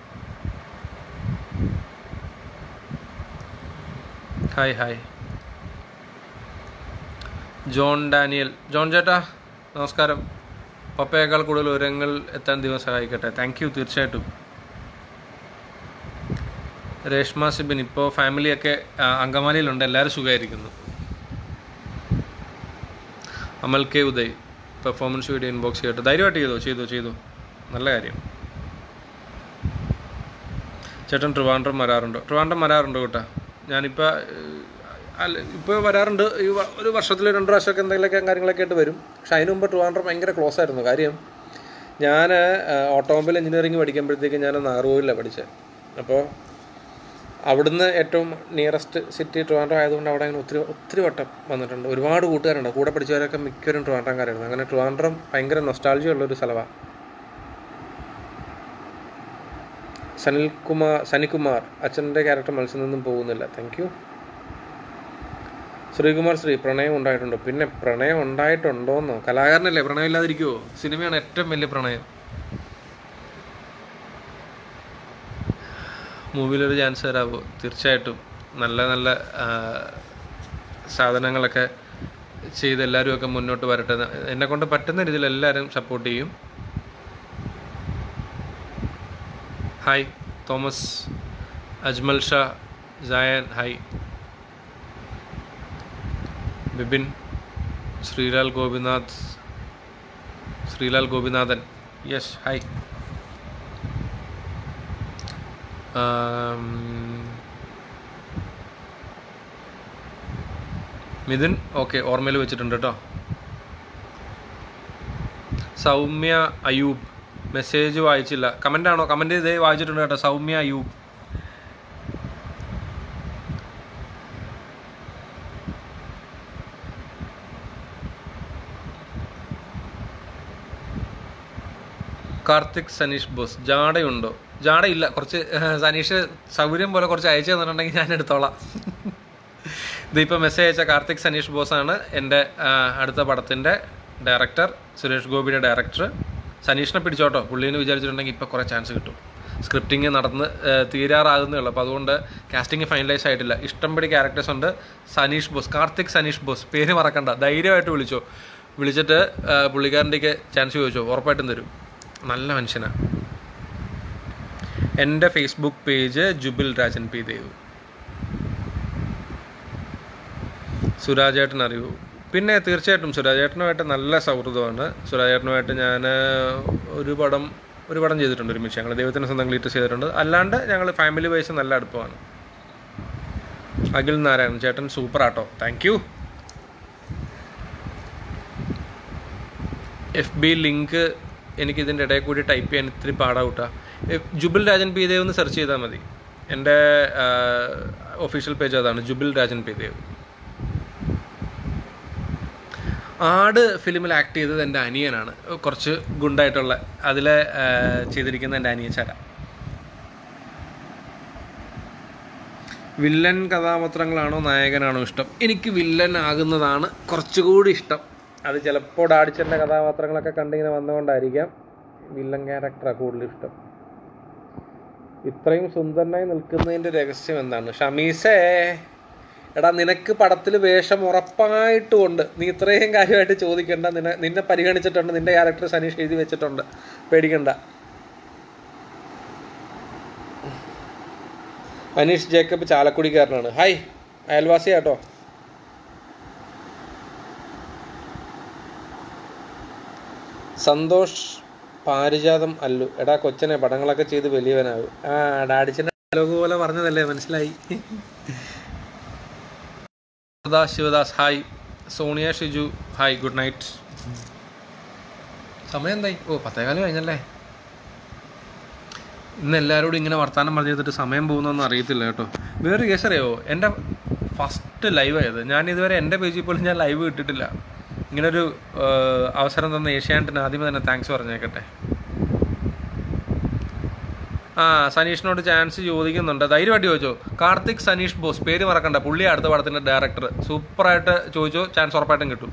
ഹായ്. ജോൺ ഡാനിയൽ, ജോൺ ചേട്ടാ നമസ്കാരം. പപ്പയേക്കാൾ കൂടുതൽ ഉയരങ്ങൾ എത്താൻ ദൈവം സഹായിക്കട്ടെ. Thank you. തീർച്ചയായിട്ടും. രേഷ്മ സിബിൻ, ഇപ്പോൾ ഫാമിലിയൊക്കെ അങ്കമാലിയിലുണ്ട്, എല്ലാവരും സുഖമായിരിക്കുന്നു. Amal K Uday performance video inbox ചെയ്തിട്ട് ധൈര്യമായിട്ട് ചെയ്തു നല്ല കാര്യം. ചേട്ടൻ ട്രിവാൻഡ്രം വരാറുണ്ടോ കേട്ടോ? ഞാനിപ്പോൾ ഇപ്പോൾ വരാറുണ്ട്. ഒരു വർഷത്തിൽ 2 പ്രാവശ്യമൊക്കെ എന്തെങ്കിലുമൊക്കെ കാര്യങ്ങളൊക്കെ ആയിട്ട് വരും. പക്ഷെ അതിന് മുമ്പ് ട്രിവാൻഡ്രം ഭയങ്കര ക്ലോസ് ആയിരുന്നു. കാര്യം ഞാൻ ഓട്ടോമൊബൈൽ എഞ്ചിനീയറിംഗ് പഠിക്കുമ്പോഴത്തേക്ക് ഞാൻ നാഗർകോവിലാണ് പഠിച്ചത്. അപ്പോൾ അവിടുന്ന് ഏറ്റവും നിയറസ്റ്റ് സിറ്റി ട്രിവാൻഡ്രം ആയതുകൊണ്ട് അവിടെ അങ്ങനെ ഒത്തിരി വട്ടം വന്നിട്ടുണ്ട്. ഒരുപാട് കൂട്ടുകാരുണ്ട്. കൂടെ പഠിച്ചവരൊക്കെ മിക്കവരും ട്രിവാൻഡ്രംകാരായിരുന്നു. അങ്ങനെ ട്രിവാൻഡ്രം ഭയങ്കര നൊസ്റ്റാൾജിയ ഉള്ളൊരു സ്ഥലമാണ്. സനികുമാർ അച്ഛൻ്റെ ക്യാരക്ടർ മനസ്സിൽ നിന്നും പോകുന്നില്ല. Thank you. ശ്രീകുമാർ പ്രണയം ഉണ്ടായിട്ടുണ്ടോ? പിന്നെ പ്രണയം ഉണ്ടായിട്ടുണ്ടോന്നോ? കലാകാരനല്ലേ പ്രണയം ഇല്ലാതിരിക്കുമോ? സിനിമയാണ് ഏറ്റവും വലിയ പ്രണയം. മൂവിയിലൊരു ചാൻസ് തരാമോ? തീർച്ചയായിട്ടും. നല്ല നല്ല സാധനങ്ങളൊക്കെ ചെയ്ത് എല്ലാവരും മുന്നോട്ട് വരട്ടെ. എന്നെക്കൊണ്ട് പറ്റുന്ന രീതിയിൽ എല്ലാവരും സപ്പോർട്ട് ചെയ്യും. Hi Thomas, Ajmal Shah, Jayan hi, Bipin, Sreelal Gopinathan yes hi. Mithun okay, ഓർമ്മയിൽ വെച്ചിട്ടുണ്ട് കേട്ടോ. സൗമ്യ അയൂബ് മെസ്സേജ് വായിച്ചില്ല. കമൻ്റാണോ? കമൻറ്റ് ചെയ്തേ വായിച്ചിട്ടുണ്ട് കേട്ടോ. സൗമ്യ അയൂബ്. കാർത്തിക് സനീഷ് ബോസ് ജാടയുണ്ടോ? ജാടയില്ല. കുറച്ച് സനീഷ് സൗകര്യം പോലെ കുറച്ച് അയച്ചു തന്നിട്ടുണ്ടെങ്കിൽ ഞാൻ എടുത്തോളാം. ഇതിപ്പോൾ മെസ്സേജ് അയച്ച കാർത്തിക് സനീഷ് ബോസാണ് എൻ്റെ അടുത്ത പടത്തിൻ്റെ ഡയറക്ടർ, സുരേഷ് ഗോപിയുടെ ഡയറക്ടർ. സനീഷിനെ പിടിച്ചോട്ടോ, പുള്ളീന്ന് വിചാരിച്ചിട്ടുണ്ടെങ്കിൽ ഇപ്പോൾ കുറേ ചാൻസ് കിട്ടും. സ്ക്രിപ്റ്റിങ് നടന്ന് തീരാറാകുന്നേ ഉള്ളൂ. അപ്പോൾ അതുകൊണ്ട് കാസ്റ്റിംഗ് ഫൈനലൈസ് ആയിട്ടില്ല. ഇഷ്ടംപടി ക്യാരക്ടേഴ്സ് ഉണ്ട്. സനീഷ് ബോസ്, കാർത്തിക് സനീഷ് ബോസ്, പേര് മറക്കണ്ട. ധൈര്യമായിട്ട് വിളിച്ചിട്ട് പുള്ളിക്കാരൻ്റെക്ക് ചാൻസ് ചോദിച്ചോ, ഉറപ്പായിട്ടും തരും. നല്ല മനുഷ്യനാണ്. എൻ്റെ Facebook page Jubil Rajan P Dev. സുരാജേട്ടൻ അറിയൂ? പിന്നെ തീർച്ചയായിട്ടും സുരാജേട്ടനുമായിട്ട് നല്ല സൗഹൃദമാണ്. സുരാജേട്ടനുമായിട്ട് ഞാൻ ഒരു പടം ചെയ്തിട്ടുണ്ട് ഒരുമിച്ച്. ഞങ്ങൾ ദൈവത്തിൻ്റെ സ്വന്തം ഗ്ലീറ്റസ് ചെയ്തിട്ടുണ്ട്. അല്ലാണ്ട് ഞങ്ങൾ ഫാമിലി വൈസ് നല്ല അടുപ്പമാണ്. അഖിൽ നാരായണൻ ചേട്ടൻ സൂപ്പർ ആട്ടോ. Thank you. FB ലിങ്ക് എനിക്കിതിൻ്റെ ഇടയിൽ കൂടി ടൈപ്പ് ചെയ്യാൻ ഇത്തിരി പാടാവൂട്ടാ. ജുബിൽ രാജൻ പി ദേവ് എന്ന് സെർച്ച് ചെയ്താൽ മതി. എൻ്റെ ഒഫീഷ്യൽ പേജ് അതാണ്, ജുബിൽ രാജൻ പി ദേവ്. ആട് ഫിലിമിൽ ആക്ട് ചെയ്തത് എൻ്റെ അനിയനാണ്. കുറച്ച് ഗുണ്ടായിട്ടുള്ള അതിൽ ചെയ്തിരിക്കുന്ന എൻ്റെ അനിയൻ ചര. വില്ലൻ കഥാപാത്രങ്ങളാണോ നായകനാണോ ഇഷ്ടം? എനിക്ക് വില്ലൻ ആകുന്നതാണ് കുറച്ചുകൂടി ഇഷ്ടം. അത് ചിലപ്പോൾ ഡാഡിച്ചൻ്റെ കഥാപാത്രങ്ങളൊക്കെ കണ്ടിങ്ങനെ വന്നുകൊണ്ടായിരിക്കാം. വില്ലൻ ക്യാരക്ടറാണ് കൂടുതൽ ഇഷ്ടം. ഇത്രയും സുന്ദരനായി നിൽക്കുന്നതിൻ്റെ രഹസ്യം എന്താണ്? ഷമീസേ, എടാ നിനക്ക് പടത്തിൽ വേഷം ഉറപ്പായിട്ടും ഉണ്ട്. നീ ഇത്രയും കാര്യമായിട്ട് ചോദിക്കണ്ട. നിന്നെ പരിഗണിച്ചിട്ടുണ്ട്. നിന്റെ ക്യാരക്ടർ സനീഷ് എഴുതി വെച്ചിട്ടുണ്ട്, പേടിക്കണ്ട. അനീഷ് ജേക്കബ് ചാലക്കുടിക്കാരനാണ്. ഹായ്, അയൽവാസി കേട്ടോ. സന്തോഷ് പാരിജാതം അല്ലു, എടാ കൊച്ചനെ പടങ്ങളൊക്കെ ചെയ്ത് വലിയവനാകും. ഡാഡിച്ചൻ്റെ ഡയലോഗ് പോലെ പറഞ്ഞതല്ലേ, മനസ്സിലായി. Sivadas hi. Sonia Shiju hi, good night. സമയം എന്തായി? 10:15 കഴിഞ്ഞല്ലേ. ഇന്ന് എല്ലാവരോടും ഇങ്ങനെ വർത്തമാനം പറഞ്ഞു ചെയ്തിട്ട് സമയം പോകുന്നൊന്നും അറിയത്തില്ല കേട്ടോ. വേറെ കേസ് അറിയാമോ? എൻ്റെ ഫസ്റ്റ് ലൈവ് ആയത്. ഞാൻ ഇതുവരെ എൻ്റെ പേജിൽ പോലും ഞാൻ ലൈവ് ഇട്ടിട്ടില്ല. ഇങ്ങനൊരു അവസരം തന്ന ഏഷ്യാനെറ്റിന് ആദ്യമേ തന്നെ താങ്ക്സ് പറഞ്ഞേക്കട്ടെ. സനീഷിനോട് ചാൻസ് ചോദിക്കുന്നുണ്ട്, ധൈര്യമായിട്ട് ചോദിച്ചോ. കാർത്തിക് സനീഷ് ബോസ്, പേര് മറക്കണ്ട, പുള്ളി അടുത്ത പടത്തിൻ്റെ ഡയറക്ടർ. സൂപ്പറായിട്ട് ചോദിച്ചോ, ചാൻസ് ഉറപ്പായിട്ടും കിട്ടും.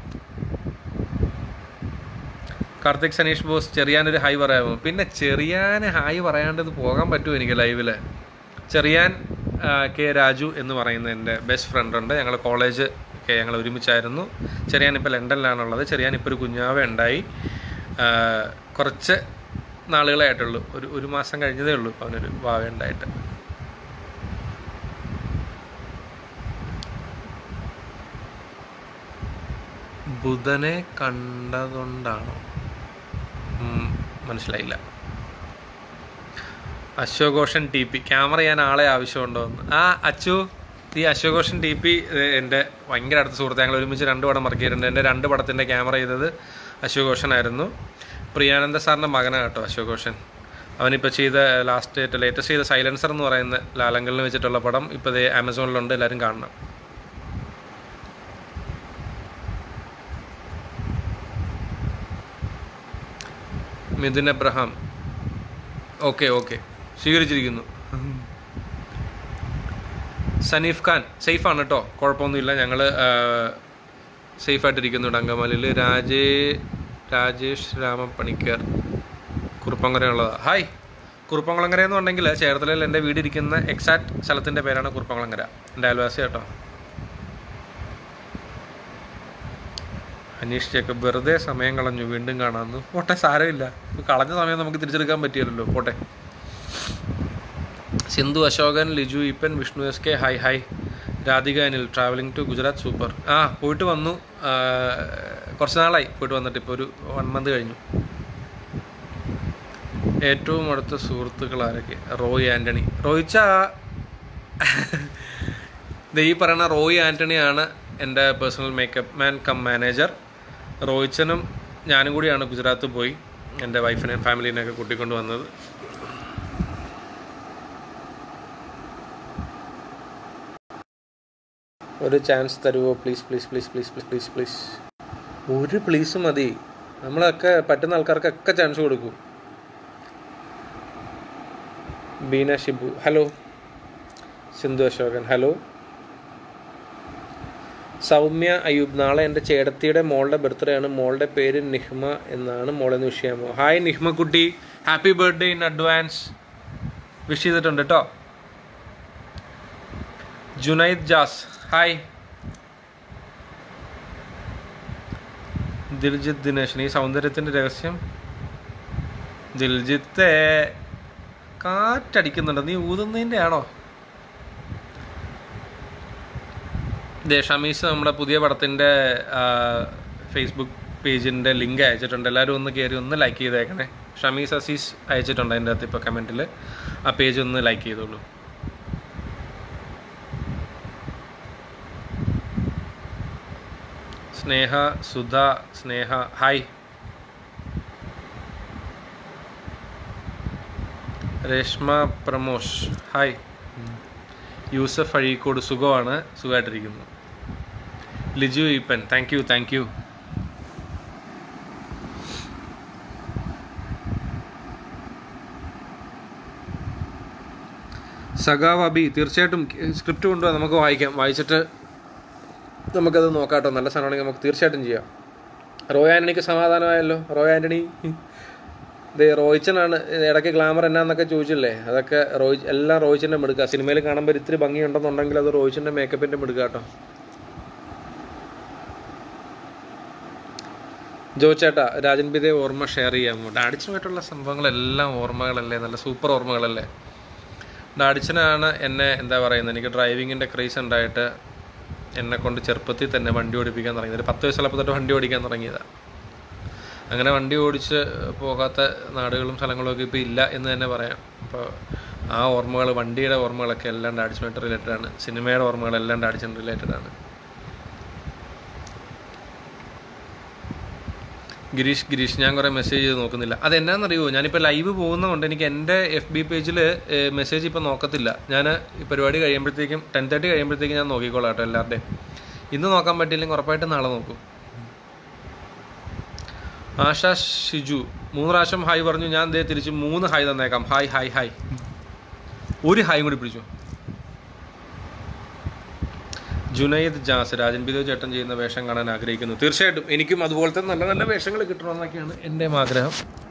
കാർത്തിക് സനീഷ് ബോസ്, ചെറിയാനൊരു ഹായ് പറയാമോ? പിന്നെ ചെറിയാന് ഹായ് പറയാണ്ടത് പോകാൻ പറ്റുമോ എനിക്ക് ലൈവിൽ? ചെറിയാൻ കെ രാജു എന്ന് പറയുന്ന എൻ്റെ ബെസ്റ്റ് ഫ്രണ്ട് ഉണ്ട്. ഞങ്ങൾ കോളേജ് ഞങ്ങൾ ഒരുമിച്ചായിരുന്നു. ചെറിയാൻ ഇപ്പോൾ ലണ്ടനിലാണുള്ളത്. ചെറിയാൻ ഇപ്പോൾ ഒരു കുഞ്ഞാവ ഉണ്ടായി. കുറച്ച് നാളുകളേ ആയിട്ടുള്ളൂ, ഒരു മാസം കഴിഞ്ഞതേ ഉള്ളൂ അവനൊരു വാവ ഉണ്ടായിട്ട്. ബുധനെ കണ്ടതുകൊണ്ടാണോ? മനസ്സിലായില്ല. അശോഘോഷൻ TP ക്യാമറ ചെയ്യാൻ ആളെ ആവശ്യമുണ്ടോ എന്ന്. അച്ചു, ഈ അശോഘോഷൻ TP എൻ്റെ ഭയങ്കര അടുത്ത സുഹൃത്ത്. ഞങ്ങൾ ഒരുമിച്ച് 2 പടം വർക്ക് ചെയ്തിട്ടുണ്ട്. എൻ്റെ 2 പടത്തിൻ്റെ ക്യാമറ ചെയ്തത് അശോഘോഷനായിരുന്നു. പ്രിയാനന്ദ സാറിൻ്റെ മകനാണ് കേട്ടോ അശോഘോഷൻ. അവനിപ്പോൾ ചെയ്ത ലേറ്റസ്റ്റ് ചെയ്ത സൈലൻസർ എന്ന് പറയുന്ന ലാലങ്കലിന് വെച്ചിട്ടുള്ള പടം ഇപ്പോൾ ഇത് ആമസോണിലുണ്ട്, എല്ലാവരും കാണണം. മിഥുൻ എബ്രഹാം ഓക്കെ സ്വീകരിച്ചിരിക്കുന്നു. സനീഫ് ഖാൻ സേഫാണ് കേട്ടോ, കുഴപ്പമൊന്നുമില്ല. ഞങ്ങൾ സേഫായിട്ടിരിക്കുന്നുണ്ട് അങ്കമാലിയിൽ. രാജേഷ് രാമപ്പണിക്കർ കുറുപ്പങ്കരയുള്ളതാണ്. ഹായ്. കുറുപ്പംകുളങ്ങര എന്ന് പറഞ്ഞെങ്കിൽ ചേർത്തലയിൽ എൻ്റെ വീടിരിക്കുന്ന എക്സാക്ട് സ്ഥലത്തിൻ്റെ പേരാണ് കുറുപ്പംകുളങ്ങര. എൻ്റെ അയൽവാസി കേട്ടോ. അനീഷ് ജേക്കബ് വെറുതെ സമയം കളഞ്ഞു, വീണ്ടും കാണാമെന്ന്. പോട്ടെ, സാരമില്ല. കളഞ്ഞ സമയം നമുക്ക് തിരിച്ചെടുക്കാൻ പറ്റിയല്ലോ, പോട്ടെ. Sindhu Ashokan, Liju Eapen, Vishnu SK hi. Radhika Anil travelling to Gujarat super. പോയിട്ട് വന്നു, കുറച്ച് നാളായി പോയിട്ട് വന്നിട്ട്. ഇപ്പോൾ ഒരു 1 month കഴിഞ്ഞു. ഏറ്റവും അടുത്ത സുഹൃത്തുക്കൾ ആരൊക്കെ? റോയ് ആൻ്റണി. ഈ പറയുന്ന റോയ് ആൻ്റണിയാണ് എൻ്റെ personal makeup man cum manager. റോയിച്ചനും ഞാനും കൂടിയാണ് ഗുജറാത്ത് പോയി എൻ്റെ വൈഫിനെ ഫാമിലീനെയൊക്കെ കൂട്ടിക്കൊണ്ട് വന്നത്. ഒരു ചാൻസ് തരുമോ പ്ലീസ്? ഒരു പ്ലീസ് മതി. നമ്മളൊക്കെ പറ്റുന്ന ആൾക്കാർക്കൊക്കെ ചാൻസ് കൊടുക്കും. ബീന ഷിബു ഹലോ. സിന്ധു അശോകൻ ഹലോ. സൗമ്യ അയ്യൂബ് നാളെ എൻ്റെ ചേടത്തിയുടെ മോളുടെ ബർത്ത്ഡേ ആണ്. മോളുടെ പേര് നിഹ്മ എന്നാണ്. മോളെന്ന് വിഷ് ചെയ്യാമോ? ഹായ് നിഹ്മ കുട്ടി, happy birthday in advance. Wish ചെയ്തിട്ടുണ്ട് കേട്ടോ. ജുനൈദ് ജാസ് ഹായ്. ദിൽജിത്ത് ദിനേശൻ ഈ സൗന്ദര്യത്തിൻ്റെ രഹസ്യം? ദിൽജിത്തെ കാറ്റടിക്കുന്നുണ്ട്, നീ ഊതുന്നതിൻ്റെ ആണോ? ഷമീസ് നമ്മുടെ പുതിയ പടത്തിൻ്റെ ഫേസ്ബുക്ക് പേജിൻ്റെ ലിങ്ക് അയച്ചിട്ടുണ്ട്. എല്ലാവരും ഒന്ന് കയറി ഒന്ന് ലൈക്ക് ചെയ്തേക്കണേ. ഷമീസ് അസീസ് അയച്ചിട്ടുണ്ട് അതിൻ്റെ അകത്ത് ഇപ്പോൾ കമൻറ്റിൽ. ആ പേജ് ഒന്ന് ലൈക്ക് ചെയ്തോളൂ. സ്നേഹ ഹായ്. രേഷ്മ പ്രമോഷ് ഹായ്. യൂസഫ് അഴീക്കോട് സുഖമാണ്, സുഖമായിട്ടിരിക്കുന്നു. Liju Eapen thank you. സഖാവ് അബി തീർച്ചയായിട്ടും സ്ക്രിപ്റ്റ് കൊണ്ടുപോകാം, നമുക്ക് വായിക്കാം. വായിച്ചിട്ട് നമുക്കത് നോക്കാട്ടോ. നല്ല സാധനമാണെങ്കിൽ നമുക്ക് തീർച്ചയായിട്ടും ചെയ്യാം. റോയ് ആൻ്റണിക്ക് സമാധാനമായല്ലോ. റോയ് ആൻ്റണി റോയിച്ചനാണ് ഇടയ്ക്ക് ഗ്ലാമർ എന്നാന്നൊക്കെ ചോദിച്ചില്ലേ, അതൊക്കെ എല്ലാം റോയിച്ചൻ്റെ മെടുക്കുക. സിനിമയിൽ കാണുമ്പോൾ ഇത്തിരി ഭംഗിയുണ്ടെന്നുണ്ടെങ്കിൽ അത് റോയിച്ചൻ്റെ മേക്കപ്പിൻ്റെ മെടുക്കുക കേട്ടോ. ജോച്ചേട്ടാ രാജൻ ബിദേ ഓർമ്മ ഷെയർ ചെയ്യാമോ? ഡാഡിച്ചനുമായിട്ടുള്ള സംഭവങ്ങളെല്ലാം ഓർമ്മകളല്ലേ, നല്ല സൂപ്പർ ഓർമ്മകളല്ലേ. ഡാഡിച്ചനാണ് എന്നെ എന്താ പറയുന്നത്, എനിക്ക് ഡ്രൈവിങ്ങിൻ്റെ ക്രേസ് ഉണ്ടായിട്ട് എന്നെ കൊണ്ട് ചെറുപ്പത്തിൽ തന്നെ വണ്ടി ഓടിപ്പിക്കാൻ തുടങ്ങിയത്. ഒരു 10 വയസ്സുള്ളപ്പോൾ തൊട്ട് വണ്ടി ഓടിക്കാൻ തുടങ്ങിയതാണ്. അങ്ങനെ വണ്ടി ഓടിച്ച് പോകാത്ത നാടുകളും സ്ഥലങ്ങളൊക്കെ ഇപ്പോൾ ഇല്ല എന്ന് തന്നെ പറയാം. അപ്പോൾ ആ ഓർമ്മകൾ, വണ്ടിയുടെ ഓർമ്മകളൊക്കെ എല്ലാം ഡാഡിച്ചനുമായിട്ട് റിലേറ്റഡ് ആണ്. സിനിമയുടെ ഓർമ്മകളെല്ലാം ഡാഡിച്ചൻ റിലേറ്റഡ് ആണ്. ഗിരീഷ് ഞാൻ കുറേ മെസ്സേജ് ചെയ്ത് നോക്കുന്നില്ല. അതെന്നാണെന്നറിയുമോ, ഞാനിപ്പോൾ ലൈവ് പോകുന്നതുകൊണ്ട് എനിക്ക് എൻ്റെ FB പേജിൽ മെസ്സേജ് ഇപ്പോൾ നോക്കത്തില്ല. ഞാൻ ഈ പരിപാടി കഴിയുമ്പോഴത്തേക്കും 10:30 കഴിയുമ്പോഴത്തേക്കും ഞാൻ നോക്കിക്കോളാം കേട്ടോ എല്ലാവരുടെയും. ഇന്ന് നോക്കാൻ പറ്റിയില്ലെങ്കിൽ ഉറപ്പായിട്ടും നാളെ നോക്കും. ആശാ ഷിജു 3 പ്രാവശ്യം ഹായ് പറഞ്ഞു. ഞാൻ ദേ തിരിച്ച് 3 ഹായ് തന്നേക്കാം. ഹായ്. ഒരു ഹായും കൂടി പിടിച്ചു. ജുനൈദ് ജാസ് രാജൻ ബിദോ ചേട്ടൻ ചെയ്യുന്ന വേഷം കാണാൻ ആഗ്രഹിക്കുന്നു. തീർച്ചയായിട്ടും എനിക്കും അതുപോലത്തെ നല്ല നല്ല വേഷങ്ങൾ കിട്ടണമെന്നൊക്കെയാണ് എൻ്റെയും ആഗ്രഹം.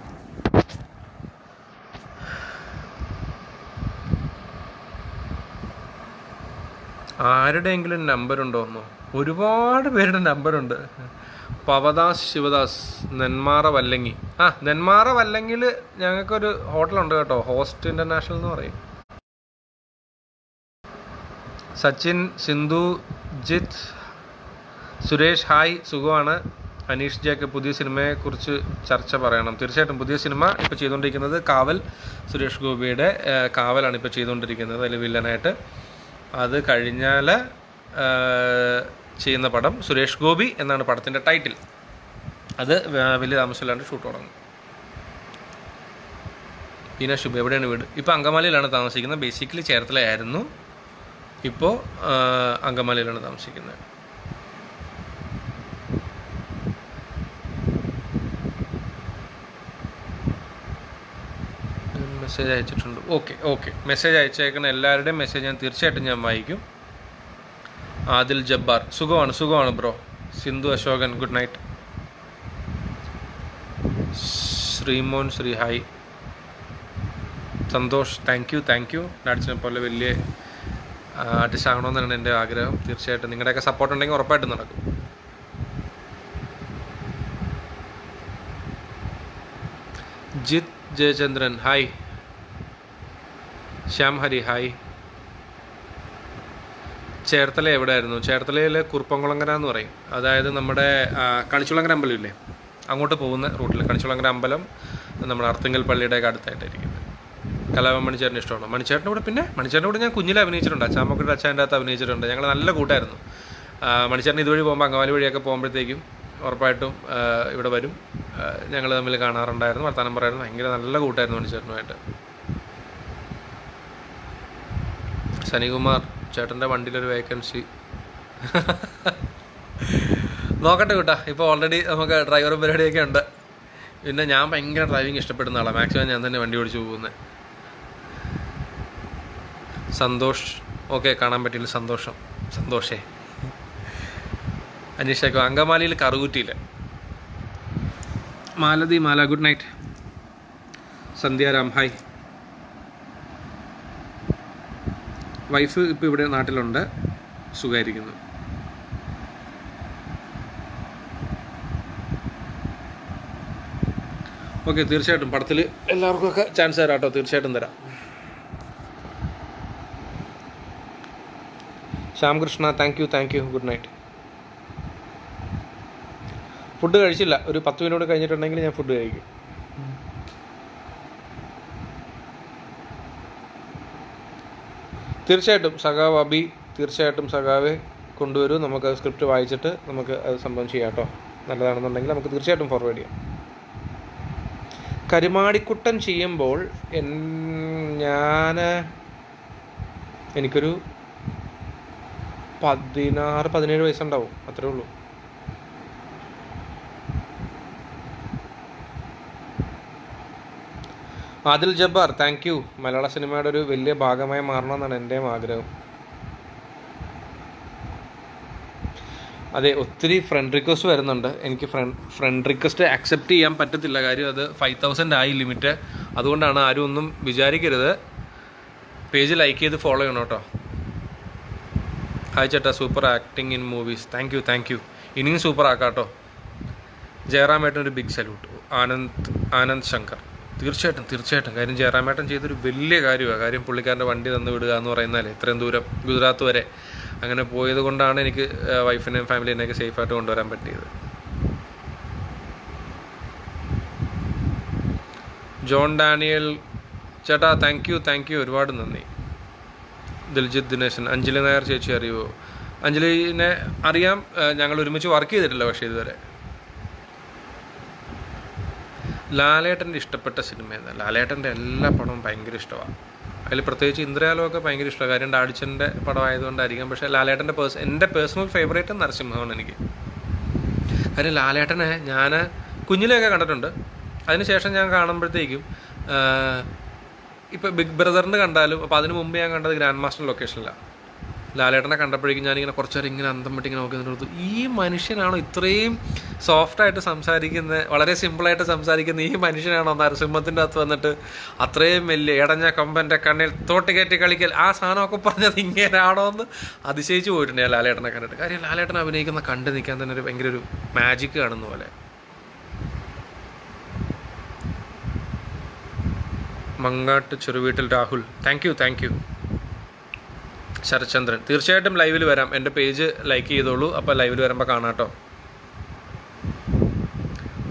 ആരുടെയെങ്കിലും നമ്പറുണ്ടോന്നോ? ഒരുപാട് പേരുടെ നമ്പറുണ്ട്. പവദാസ് ശിവദാസ് നെന്മാറ വല്ലങ്ങി. നെന്മാറ വല്ലങ്ങിൽ ഞങ്ങൾക്കൊരു ഹോട്ടലുണ്ട് കേട്ടോ, ഹോസ്റ്റ് ഇൻ്റർനാഷണൽ എന്ന് പറയും. സച്ചിൻ, സിന്ധു, ജിത്ത്, സുരേഷ് ഹായ്, സുഖമാണ്. അനീഷ് ജേക്ക് പുതിയ സിനിമയെക്കുറിച്ച് ചർച്ച പറയണം. തീർച്ചയായിട്ടും പുതിയ സിനിമ ഇപ്പോൾ ചെയ്തുകൊണ്ടിരിക്കുന്നത് കാവൽ, സുരേഷ് ഗോപിയുടെ കാവലാണ് ഇപ്പോൾ ചെയ്തുകൊണ്ടിരിക്കുന്നത് അതിൽ വില്ലനായിട്ട്. അത് കഴിഞ്ഞാൽ ചെയ്യുന്ന പടം സുരേഷ് ഗോപി എന്നാണ് പടത്തിൻ്റെ ടൈറ്റിൽ. അത് വലിയ താമസമില്ലാണ്ട് ഷൂട്ട് തുടങ്ങും. പിന്നെ ശുഭ എവിടെയാണ് വീട്? ഇപ്പോൾ അങ്കമാലിയിലാണ് താമസിക്കുന്നത്. ബേസിക്കലി ചേർത്തലയായിരുന്നു, ഇപ്പോൾ അങ്കമാലിയിലാണ് താമസിക്കുന്നത്. മെസ്സേജ് അയച്ചിട്ടുണ്ട്. ഓക്കെ മെസ്സേജ് അയച്ചേക്കുന്ന എല്ലാവരുടെയും മെസ്സേജ് ഞാൻ തീർച്ചയായിട്ടും ഞാൻ വായിക്കും. ആദിൽ ജബ്ബാർ സുഖമാണ് bro. Sindhu Ashokan good night. Sreemon hi. Santhosh thank you. നാടിച്ചിനെ പോലെ വലിയ ആർട്ടിസ്റ്റ് ആകണമെന്നാണ് എൻ്റെ ആഗ്രഹം. തീർച്ചയായിട്ടും നിങ്ങളുടെയൊക്കെ സപ്പോർട്ട് ഉണ്ടെങ്കിൽ ഉറപ്പായിട്ടും നടക്കും. ജിത് ജയചന്ദ്രൻ ഹായ്. ശ്യാം ഹരി ഹായ്. ചേർത്തല എവിടെയായിരുന്നു? ചേർത്തലയിൽ കുറുപ്പംകുളങ്ങര എന്ന് പറയും. അതായത് നമ്മുടെ കണിച്ചുളങ്ങര അമ്പലം ഇല്ലേ, അങ്ങോട്ട് പോകുന്ന റൂട്ടിൽ. കണിച്ചുളങ്ങര അമ്പലം നമ്മുടെ അർത്തിങ്കൽ പള്ളിയുടെയൊക്കെ അടുത്തായിട്ടായിരിക്കുന്നത്. കലാഭവൻ മണിച്ചേട്ടന് ഇഷ്ടമാണ്. മണിച്ചേട്ടൻ്റെ കൂടെ ഞാൻ കുഞ്ഞിൽ അഭിനയിച്ചിട്ടുണ്ട്. അച്ചാമ്മക്കുട്ടിയുടെ അച്ഛൻ്റെ അകത്ത് അഭിനയിച്ചിട്ടുണ്ട്. ഞങ്ങൾ നല്ല കൂട്ടായിരുന്നു. മണിച്ചേട്ടൻ ഇതുവഴി പോകുമ്പോൾ അങ്കമാലി വഴിയൊക്കെ പോകുമ്പോഴത്തേക്കും ഉറപ്പായിട്ടും ഇവിടെ വരും. ഞങ്ങൾ തമ്മിൽ കാണാറുണ്ടായിരുന്നു, വർത്തമാനം പറയായിരുന്നു. ഭയങ്കര നല്ല കൂട്ടായിരുന്നു മണിച്ചേട്ടനുമായിട്ട്. സനികുമാർ ചേട്ടൻ്റെ വണ്ടിയിലൊരു വേക്കൻസി നോക്കട്ടെ കേട്ടോ. ഇപ്പോൾ ഓൾറെഡി നമുക്ക് ഡ്രൈവറും പരിപാടിയൊക്കെ ഉണ്ട്. പിന്നെ ഞാൻ ഭയങ്കര ഡ്രൈവിങ് ഇഷ്ടപ്പെടുന്ന ആളാണ്. മാക്സിമം ഞാൻ തന്നെ വണ്ടി ഓടിച്ച് പോകുന്നത്. സന്തോഷ് കാണാൻ പറ്റിയില്ല. സന്തോഷേ. അനീഷേക്കോ അങ്കമാലിയിൽ കറുകുറ്റിയിൽ. Mala good night. Sandhyaram hi. Wife ഇപ്പോൾ ഇവിടെ നാട്ടിലുണ്ട്, സുഖമായിരിക്കുന്നു. തീർച്ചയായിട്ടും പടത്തിൽ എല്ലാവർക്കൊക്കെ ചാൻസ് തരാം കേട്ടോ. തീർച്ചയായിട്ടും തരാം. Shyamkrishna thank you. Good night. Food കഴിച്ചില്ല. ഒരു 10 മിനിറ്റ് കഴിഞ്ഞിട്ടുണ്ടെങ്കിൽ ഞാൻ ഫുഡ് കഴിക്കും. തീർച്ചയായിട്ടും സഖാവ് അബി, തീർച്ചയായിട്ടും സഖാവെ കൊണ്ടുവരൂ. നമുക്ക് സ്ക്രിപ്റ്റ് വായിച്ചിട്ട് നമുക്ക് അത് സംഭവം ചെയ്യാം കേട്ടോ. നല്ലതാണെന്നുണ്ടെങ്കിൽ നമുക്ക് തീർച്ചയായിട്ടും ഫോർവേഡ് ചെയ്യാം. കരുമാടിക്കുട്ടൻ ചെയ്യുമ്പോൾ എനിക്കൊരു 16-17 വയസ്സുണ്ടാവും, അത്രേ ഉള്ളൂ. Adil Jabbar thank you. മലയാള സിനിമയുടെ ഒരു വലിയ ഭാഗമായി മാറണമെന്നാണ് എൻ്റെയും ആഗ്രഹം. അതെ, ഒത്തിരി ഫ്രണ്ട് റിക്വസ്റ്റ് വരുന്നുണ്ട്. എനിക്ക് ഫ്രണ്ട് റിക്വസ്റ്റ് അക്സെപ്റ്റ് ചെയ്യാൻ പറ്റത്തില്ല. കാര്യം അത് 5000 ആയി ലിമിറ്റ്. അതുകൊണ്ടാണ്. ആരും ഒന്നും വിചാരിക്കരുത്. പേജ് ലൈക്ക് ചെയ്ത് ഫോളോ ചെയ്യണം കേട്ടോ. ഹായ് ചേട്ടാ, super acting in movies. Thank you. ഇനിയും സൂപ്പർ ആക്കാം കേട്ടോ. ജയറാമേട്ടൻ ഒരു ബിഗ് സല്യൂട്ട്. ആനന്ദ് ശങ്കർ തീർച്ചയായിട്ടും. കാര്യം ജയറാമേട്ടൻ ചെയ്തൊരു വലിയ കാര്യമാണ്. കാര്യം പുള്ളിക്കാരൻ്റെ വണ്ടി തന്നു വിടുക എന്ന് പറയുന്നാലേ ഇത്രയും ദൂരം ഗുജറാത്ത് വരെ അങ്ങനെ പോയത് കൊണ്ടാണ് എനിക്ക് വൈഫിനെയും ഫാമിലിനെയൊക്കെ സേഫായിട്ട് കൊണ്ടുവരാൻ പറ്റിയത്. ജോൺ ഡാനിയൽ ചേട്ടാ താങ്ക് യു. ഒരുപാട് നന്ദി. ദിൽജിത്ത് ദിനേശൻ. അഞ്ജലി നായർ ചേച്ചി അറിയുമോ? അഞ്ജലിനെ അറിയാം. ഞങ്ങൾ ഒരുമിച്ച് വർക്ക് ചെയ്തിട്ടില്ല പക്ഷേ ഇതുവരെ. ലാലേട്ടൻ്റെ ഇഷ്ടപ്പെട്ട സിനിമ ഏതാ? ലാലേട്ടൻ്റെ എല്ലാ പടവും ഭയങ്കര ഇഷ്ടമാണ്. അതിൽ പ്രത്യേകിച്ച് ഇന്ദ്രയാലമൊക്കെ ഭയങ്കര ഇഷ്ടമാണ്. കാര്യം ഡാഡിച്ചൻ്റെ പടമായതുകൊണ്ടായിരിക്കും. പക്ഷേ ലാലേട്ടൻ്റെ എൻ്റെ പേഴ്സണൽ ഫേവറേറ്റ് നരസിംഹമാണ് എനിക്ക്. കാര്യം ലാലേട്ടനെ ഞാൻ കുഞ്ഞിലെയൊക്കെ കണ്ടിട്ടുണ്ട്. അതിനുശേഷം ഞാൻ കാണുമ്പോഴത്തേക്കും ഇപ്പോൾ ബിഗ് ബ്രദറിന് കണ്ടാലും, അപ്പോൾ അതിന് മുമ്പ് ഞാൻ കണ്ടത് ഗ്രാൻഡ് മാസ്റ്റർ ലൊക്കേഷനിലാണ്. ലാലേട്ടനെ കണ്ടപ്പോഴേക്കും ഞാനിങ്ങനെ കുറച്ച് നേരം ഇങ്ങനെ അന്തം വിട്ട് ഇങ്ങനെ നോക്കി, ഈ മനുഷ്യനാണോ ഇത്രയും സോഫ്റ്റായിട്ട് സംസാരിക്കുന്നത്, വളരെ സിമ്പിളായിട്ട് സംസാരിക്കുന്ന ഈ മനുഷ്യനാണോ നരസിംഹത്തിൻ്റെ അകത്ത് വന്നിട്ട് അത്രയും വലിയ ഇടഞ്ഞ കൊമ്പൻ്റെ കണ്ണിൽ തോട്ടുകയറ്റി കളിക്കൽ, ആ സാധനമൊക്കെ പറഞ്ഞത് ഇങ്ങനെയാണോ എന്ന് അതിശയിച്ച് പോയിട്ടുണ്ട് ഞാൻ ലാലേട്ടനെ കണ്ടിട്ട്. കാര്യം ലാലേട്ടൻ അഭിനയിക്കുന്ന കണ്ടു നിൽക്കാൻ തന്നെ ഒരു ഭയങ്കര ഒരു മാജിക് കാണുന്ന പോലെ. Mangattu Cheruveettil Rahul thank you. ശരത്ചന്ദ്രൻ തീർച്ചയായിട്ടും ലൈവിൽ വരാം. എൻ്റെ പേജ് ലൈക്ക് ചെയ്തോളൂ. അപ്പോൾ ലൈവിൽ വരുമ്പോൾ കാണാം കേട്ടോ.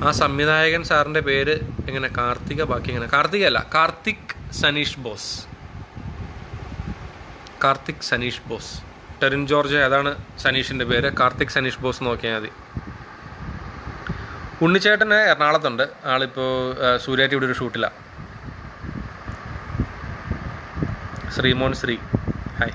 ആ സംവിധായകൻ സാറിൻ്റെ പേര് എങ്ങനെ? കാർത്തിക, ബാക്കി എങ്ങനെ? കാർത്തികയല്ല, കാർത്തിക് സനീഷ് ബോസ്. കാർത്തിക് സനീഷ് ബോസ്. ടെറിൻ ജോർജ് അതാണ് സനീഷിൻ്റെ പേര്. കാർത്തിക് സനീഷ് ബോസ് നോക്കിയാൽ മതി. ഉണ്ണിച്ചേട്ടന് എറണാകുളത്തുണ്ട്. ആളിപ്പോൾ സൂര്യ ടിവിയുടെ ഒരു ഷൂട്ടിലാണ്. ശ്രീമോൻ ശ്രീ, ഹായ്.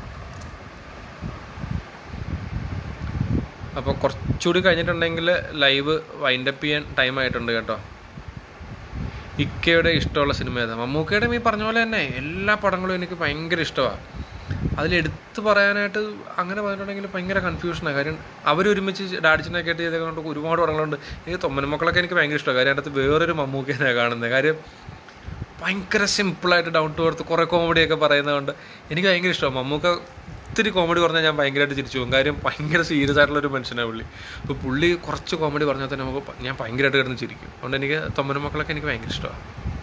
അപ്പോൾ കുറച്ചുകൂടി കഴിഞ്ഞിട്ടുണ്ടെങ്കിൽ ലൈവ് വൈൻഡപ്പ് ചെയ്യാൻ ടൈം ആയിട്ടുണ്ട് കേട്ടോ. ഇക്കയുടെ ഇഷ്ടമുള്ള സിനിമ ഏതാ? മമ്മൂക്കയുടെ ഈ പറഞ്ഞ പോലെ തന്നെ എല്ലാ പടങ്ങളും എനിക്ക് ഭയങ്കര ഇഷ്ടമാണ്. അതിലെടുത്ത് പറയാനായിട്ട് അങ്ങനെ പറഞ്ഞിട്ടുണ്ടെങ്കിൽ ഭയങ്കര കൺഫ്യൂഷനാണ്. കാര്യം അവരൊരുമിച്ച് ഡാഡിച്ചിനൊക്കെ ആയിട്ട് ചെയ്തതുകൊണ്ട് ഒരുപാട് പടങ്ങളുണ്ട്. എനിക്ക് തൊമ്മൻ മക്കളൊക്കെ എനിക്ക് ഭയങ്കര ഇഷ്ടമാണ്. കാര്യം അതിനകത്ത് വേറൊരു മമ്മൂക്കയാണ് കാണുന്നത്. കാര്യം ഭയങ്കര സിമ്പിളായിട്ട് ഡൗൺ ടു എർത്ത് കുറേ കോമഡിയൊക്കെ പറയുന്നതുകൊണ്ട് എനിക്ക് ഭയങ്കര ഇഷ്ടമാണ്. മമ്മൂക്ക ഒത്തിരി കോമഡി പറഞ്ഞാൽ ഞാൻ ഭയങ്കരമായിട്ട് ചിരിച്ചു പോകും. കാര്യം ഭയങ്കര സീരിയസ് ആയിട്ടുള്ളൊരു മനുഷ്യനാണ് പുള്ളി. ഇപ്പോൾ പുള്ളി കുറച്ച് കോമഡി പറഞ്ഞാൽ തന്നെ ഞാൻ ഭയങ്കരമായിട്ട് കിടന്ന് ചിരിക്കും. അതുകൊണ്ട് എനിക്ക് തൊമ്മൻ മക്കളൊക്കെ എനിക്ക് ഭയങ്കര ഇഷ്ടമാണ്.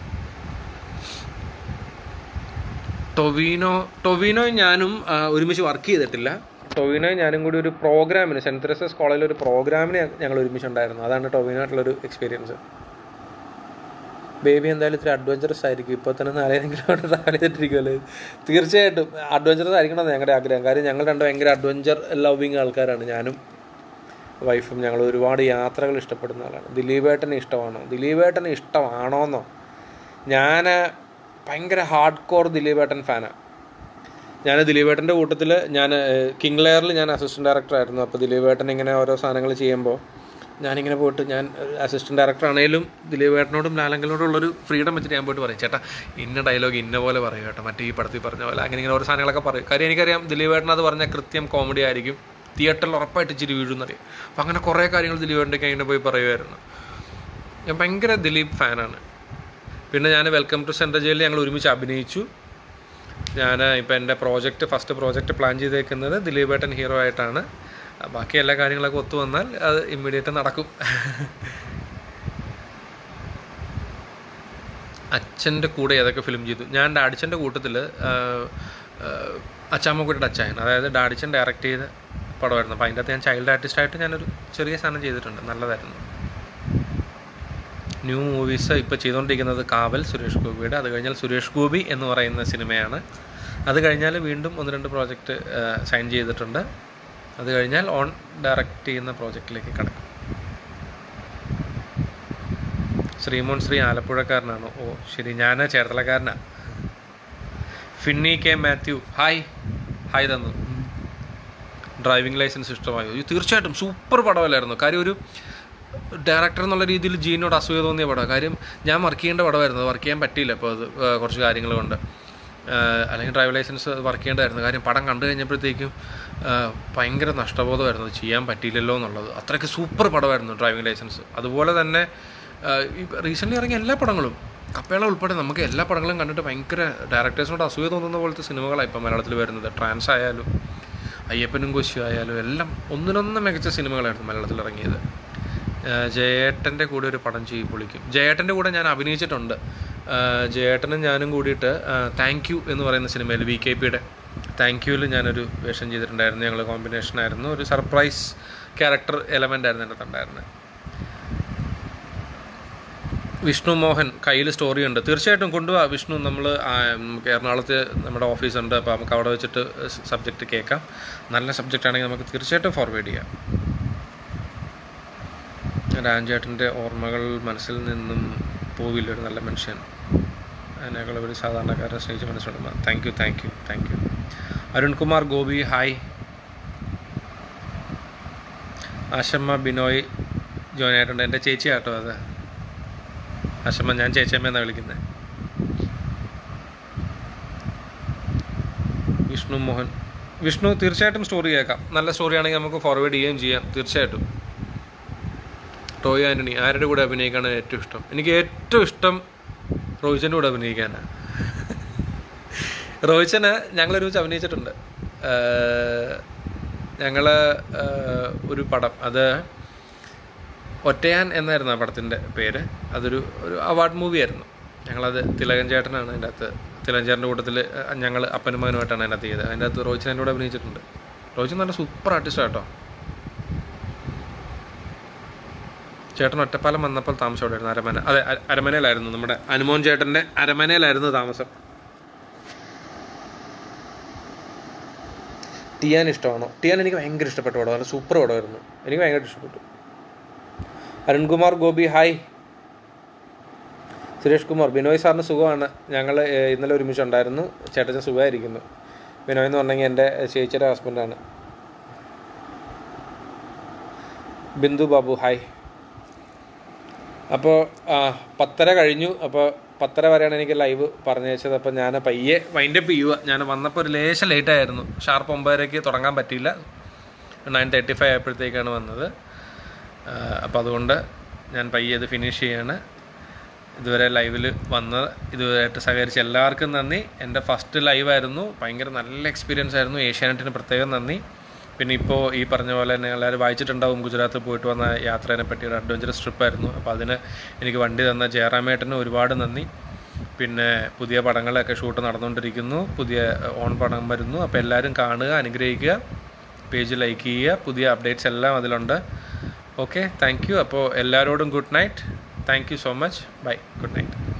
ടൊവിനോയും ഞാനും ഒരുമിച്ച് വർക്ക് ചെയ്തിട്ടില്ല. ടൊവിനോയും ഞാനും കൂടി ഒരു പ്രോഗ്രാമിന്, സെൻറ്റ് തെരേസസ് കോളേജിൽ ഒരു പ്രോഗ്രാമിന് ഞങ്ങൾ ഒരുമിച്ചുണ്ടായിരുന്നു. അതാണ് ടൊവിനോ ആയിട്ടുള്ളൊരു എക്സ്പീരിയൻസ്. ബേബി എന്തായാലും ഇത്തിരി അഡ്വഞ്ചറസ് ആയിരിക്കും. ഇപ്പോൾ തന്നെ 4,000 കിലോമീറ്റർ ട്രാവൽ ചെയ്തിട്ടിരിക്കുമല്ലോ. തീർച്ചയായിട്ടും അഡ്വഞ്ചറസ് ആയിരിക്കണമെന്ന് ഞങ്ങളുടെ ആഗ്രഹം. കാര്യം ഞങ്ങൾ രണ്ടും ഭയങ്കര അഡ്വഞ്ചർ ലവിങ് ആൾക്കാരാണ്. ഞാനും വൈഫും ഞങ്ങൾ ഒരുപാട് യാത്രകൾ ഇഷ്ടപ്പെടുന്ന ആളാണ്. ദിലീപേട്ടനെ ഇഷ്ടമാണോ? ദിലീപേട്ടനെ ഇഷ്ടമാണോന്നോ? ഞാൻ ഭയങ്കര ഹാർഡ് കോർ ദിലീപേട്ടൻ ഫാനാണ്. ഞാൻ ദിലീപേട്ടൻ്റെ കൂട്ടത്തിൽ കിങ് ലെയറിൽ ഞാൻ അസിസ്റ്റൻറ്റ് ഡയറക്ടറായിരുന്നു. അപ്പോൾ ദിലീപേട്ടൻ ഇങ്ങനെ ഓരോ സാധനങ്ങൾ ചെയ്യുമ്പോൾ ഞാനിങ്ങനെ പോയിട്ട്, ഞാൻ അസിസ്റ്റൻറ്റ് ഡയറക്ടർ ആണെങ്കിലും ദിലീപേട്ടനോടും ലാലങ്കലിനോടും ഉള്ളൊരു ഫ്രീഡം വെച്ചിട്ട് ഞാൻ പോയിട്ട് പറയും, ചേട്ടാ ഇന്ന ഡയലോഗ് ഇന്ന പോലെ പറയും കേട്ടോ, മറ്റേ ഈ പടത്തിൽ പറഞ്ഞ പോലെ, അങ്ങനെ ഇങ്ങനെ ഓരോ സാധനങ്ങളൊക്കെ പറയും. കാര്യം എനിക്കറിയാം ദിലീപേട്ടൻ അത് പറഞ്ഞാൽ കൃത്യം കോമഡി ആയിരിക്കും, തിയേറ്ററിൽ ഉറപ്പായിട്ട് ഇച്ചിരി വീഴുന്നറിയാം. അപ്പം അങ്ങനെ കുറേ കാര്യങ്ങൾ ദിലീപേട്ടൻ്റെ ഇങ്ങനെ പോയി പറയുമായിരുന്നു. ഞാൻ ഭയങ്കര ദിലീപ് ഫാനാണ്. പിന്നെ ഞാൻ വെൽക്കം ടു സെൻട്രൽ ജയിലിൽ ഞങ്ങൾ ഒരുമിച്ച് അഭിനയിച്ചു. ഞാൻ ഇപ്പോൾ എൻ്റെ ഫസ്റ്റ് പ്രോജക്റ്റ് പ്ലാൻ ചെയ്തേക്കുന്നത് ദിലീപേട്ടൻ ഹീറോ ആയിട്ടാണ്. ബാക്കി എല്ലാ കാര്യങ്ങളൊക്കെ ഒത്തു വന്നാൽ അത് ഇമ്മീഡിയറ്റ് നടക്കും. അച്ഛൻ്റെ കൂടെ ഏതൊക്കെ ഫിലിം ചെയ്തു? ഞാൻ ഡാഡിച്ചൻ്റെ കൂട്ടത്തിൽ അച്ചാമ്മക്കുട്ടിയുടെ അച്ചായൻ, അതായത് ഡാഡിച്ചൻ ഡയറക്റ്റ് ചെയ്ത പടമായിരുന്നു. അപ്പോൾ അതിൻ്റെ അകത്ത് ഞാൻ ചൈൽഡ് ആർട്ടിസ്റ്റായിട്ട് ഞാനൊരു ചെറിയ സാധനം ചെയ്തിട്ടുണ്ട്, നല്ലതായിരുന്നു. ന്യൂ മൂവീസ് ഇപ്പോൾ ചെയ്തുകൊണ്ടിരിക്കുന്നത് കാവൽ, സുരേഷ് ഗോപിയുടെ. അത് കഴിഞ്ഞാൽ സുരേഷ് ഗോപി എന്ന് പറയുന്ന സിനിമയാണ്. അത് കഴിഞ്ഞാൽ വീണ്ടും 1-2 പ്രോജക്റ്റ് സൈൻ ചെയ്തിട്ടുണ്ട്. അത് കഴിഞ്ഞാൽ ഓൺ ഡയറക്റ്റ് ചെയ്യുന്ന പ്രോജക്റ്റിലേക്ക് കടക്കും. ശ്രീമോൻ ശ്രീ ആലപ്പുഴക്കാരനാണോ? ഓ ശരി, ഞാൻ ചേർത്തലക്കാരനാണ്. ഫിന്നി കെ മാത്യു, ഹായ് തന്നു. ഡ്രൈവിംഗ് ലൈസൻസ് ഇഷ്ടമായോ? തീർച്ചയായിട്ടും സൂപ്പർ പടമല്ലായിരുന്നു. കാര്യം ഒരു ഡയറക്ടർ എന്നുള്ള രീതിയിൽ ജീനോട് അസൂയ തോന്നിയ പടമാണ്. കാര്യം ഞാൻ വർക്ക് ചെയ്യേണ്ട പടമായിരുന്നു, വർക്ക് ചെയ്യാൻ പറ്റിയില്ല. അപ്പോൾ അത് കുറച്ച് കാര്യങ്ങൾ കൊണ്ട്, അല്ലെങ്കിൽ ഡ്രൈവിംഗ് ലൈസൻസ് വർക്ക് ചെയ്യേണ്ടതായിരുന്നു. കാര്യം പടം കണ്ടു കഴിഞ്ഞപ്പോഴത്തേക്കും ഭയങ്കര നഷ്ടബോധമായിരുന്നു, അത് ചെയ്യാൻ പറ്റിയില്ലല്ലോ എന്നുള്ളത്. അത്രയ്ക്ക് സൂപ്പർ പടമായിരുന്നു ഡ്രൈവിംഗ് ലൈസൻസ്. അതുപോലെ തന്നെ ഈ റീസെൻ്റ്ലി ഇറങ്ങിയ എല്ലാ പടങ്ങളും, കപ്പേള ഉൾപ്പെടെ, നമുക്ക് എല്ലാ പടങ്ങളും കണ്ടിട്ട് ഭയങ്കര ഡയറക്ടേഴ്സിനോട് അസൂയ തോന്നുന്ന പോലത്തെ സിനിമകളാണ് ഇപ്പം മലയാളത്തിൽ വരുന്നത്. ട്രാൻസ് ആയാലും അയ്യപ്പനും കോശി ആയാലും എല്ലാം ഒന്നിനൊന്ന് മികച്ച സിനിമകളായിരുന്നു മലയാളത്തിൽ ഇറങ്ങിയത്. ജയേട്ടൻ്റെ കൂടെ ഒരു പടം പൊളിക്കും. ജയേട്ടൻ്റെ കൂടെ ഞാൻ അഭിനയിച്ചിട്ടുണ്ട്. ജയേട്ടനും ഞാനും കൂടിയിട്ട് താങ്ക് യു എന്ന് പറയുന്ന സിനിമയിൽ, VKPയുടെ താങ്ക് യുവിൽ ഞാനൊരു വേഷം ചെയ്തിട്ടുണ്ടായിരുന്നു. ഞങ്ങൾ കോമ്പിനേഷനായിരുന്നു. ഒരു സർപ്രൈസ് ക്യാരക്ടർ എലമെൻ്റ് ആയിരുന്നു എൻ്റെ ഉണ്ടായിരുന്നത്. വിഷ്ണു മോഹൻ, കയ്യിൽ സ്റ്റോറി ഉണ്ട്. തീർച്ചയായിട്ടും കൊണ്ടുപോകാം വിഷ്ണു. നമുക്ക് എറണാകുളത്ത് നമ്മുടെ ഓഫീസുണ്ട്. അപ്പോൾ നമുക്ക് അവിടെ വെച്ചിട്ട് സബ്ജക്റ്റ് കേൾക്കാം. നല്ല സബ്ജക്റ്റ് ആണെങ്കിൽ നമുക്ക് തീർച്ചയായിട്ടും ഫോർവേഡ് ചെയ്യാം. രാജേട്ടൻ്റെ ഓർമ്മകൾ മനസ്സിൽ നിന്നും പോവില്ല, ഒരു നല്ല മനുഷ്യൻ, അതിനേക്കാൾ ഒരു സാധാരണക്കാരനെ സ്നേഹിച്ച് മനസ്സിലുണ്ട്. Thank you. Arunkumar Gopi, hi. Ashamma Binoy join ആയിട്ടുണ്ട്. എൻ്റെ ചേച്ചി ആട്ടോ അത്. ആശമ്മ, ഞാൻ ചേച്ചിയമ്മ എന്നാണ് വിളിക്കുന്നത്. വിഷ്ണു മോഹൻ, വിഷ്ണു തീർച്ചയായിട്ടും സ്റ്റോറി കേൾക്കാം. നല്ല സ്റ്റോറി ആണെങ്കിൽ നമുക്ക് ഫോർവേഡ് ചെയ്യുകയും ചെയ്യാം തീർച്ചയായിട്ടും. ടോയ് ആൻ്റണി, ആരുടെ കൂടെ അഭിനയിക്കാനാണ് ഏറ്റവും ഇഷ്ടം? എനിക്ക് ഏറ്റവും ഇഷ്ടം റോഹിച്ചൻ്റെ കൂടെ അഭിനയിക്കാനാണ്. റോഹിച്ചന് ഞങ്ങളൊരുമിച്ച് അഭിനയിച്ചിട്ടുണ്ട്. ഞങ്ങൾ ഒരു പടം, അത് ഒറ്റയാൻ എന്നായിരുന്നു ആ പടത്തിൻ്റെ പേര്. അതൊരു അവാർഡ് മൂവിയായിരുന്നു. ഞങ്ങളത് തിലകൻ ചേട്ടനാണ് അതിൻ്റെ അകത്ത്. തിലകൻ ചേട്ടൻ്റെ കൂട്ടത്തിൽ ഞങ്ങൾ അപ്പനും മകനുമായിട്ടാണ് അതിനകത്ത് ചെയ്തത്. അതിൻ്റെ അകത്ത് റോഹിച്ചൻ എൻ്റെ കൂടെ അഭിനയിച്ചിട്ടുണ്ട്. റോഹിച്ചൻ നല്ല സൂപ്പർ ആർട്ടിസ്റ്റാണ് കേട്ടോ. ചേട്ടൻ ഒറ്റപ്പാലം വന്നപ്പോൾ താമസം എവിടെയായിരുന്നു? അരമന. അതെ, അരമനയിലായിരുന്നു. നമ്മുടെ അനുമോൻ ചേട്ടൻ്റെ അരമനയിലായിരുന്നു താമസം. ടിയാൻ ഇഷ്ടമാണോ? ടിയാൻ എനിക്ക് ഭയങ്കര ഇഷ്ടപ്പെട്ട പടം. നല്ല സൂപ്പർ പടമായിരുന്നു. എനിക്ക് ഭയങ്കര ഇഷ്ടപ്പെട്ടു. അരുൺകുമാർ ഗോപി ഹായ്. സുരേഷ് കുമാർ ബിനോയ് സാറിന് സുഖമാണ്. ഞങ്ങൾ ഇന്നലെ ഒരുമിച്ചുണ്ടായിരുന്നു. ചേട്ടൻ സുഖമായിരിക്കുന്നു. ബിനോയ് എന്ന് പറഞ്ഞെങ്കിൽ എൻ്റെ ചേച്ചിയുടെ ഹസ്ബൻഡാണ്. ബിന്ദു ബാബു ഹായ്. അപ്പോൾ 10:30 കഴിഞ്ഞു. അപ്പോൾ 10:30 വരെയാണ് എനിക്ക് ലൈവ് പറഞ്ഞു വെച്ചത്. അപ്പോൾ ഞാൻ പയ്യെ വൈൻഡപ്പ് ചെയ്യുക. ഞാൻ വന്നപ്പോൾ ഒരു ലേശം ലേറ്റായിരുന്നു. ഷാർപ്പ് 9:30 തുടങ്ങാൻ പറ്റിയില്ല. 9:35 ആയപ്പോഴത്തേക്കാണ് വന്നത്. അപ്പോൾ അതുകൊണ്ട് ഞാൻ പയ്യെ ഇത് ഫിനിഷ് ചെയ്യാണ്. ഇതുവരെ ലൈവിൽ വന്ന് ഇതുവരെയായിട്ട് സഹകരിച്ച എല്ലാവർക്കും നന്ദി. എൻ്റെ ഫസ്റ്റ് ലൈവായിരുന്നു. ഭയങ്കര നല്ല എക്സ്പീരിയൻസ് ആയിരുന്നു. ഏഷ്യാനെറ്റിന് പ്രത്യേകം നന്ദി. പിന്നെ ഇപ്പോൾ ഈ പറഞ്ഞ പോലെ തന്നെ എല്ലാവരും വായിച്ചിട്ടുണ്ടാവും, ഗുജറാത്തിൽ പോയിട്ട് വന്ന യാത്രേനെ പറ്റി ഒരു അഡ്വഞ്ചറസ് ട്രിപ്പായിരുന്നു. അപ്പോൾ അതിന് എനിക്ക് വണ്ടി തന്ന ജയറാമേട്ടന് ഒരുപാട് നന്ദി. പിന്നെ പുതിയ പടങ്ങളൊക്കെ ഷൂട്ട് നടന്നുകൊണ്ടിരിക്കുന്നു. പുതിയ ഓൺ പടം വരുന്നു. അപ്പോൾ എല്ലാവരും കാണുക, അനുഗ്രഹിക്കുക, പേജ് ലൈക്ക് ചെയ്യുക. പുതിയ അപ്ഡേറ്റ്സ് എല്ലാം അതിലുണ്ട്. Okay, thank you. അപ്പോൾ എല്ലാവരോടും good night. Thank you so much. Bye. Good night.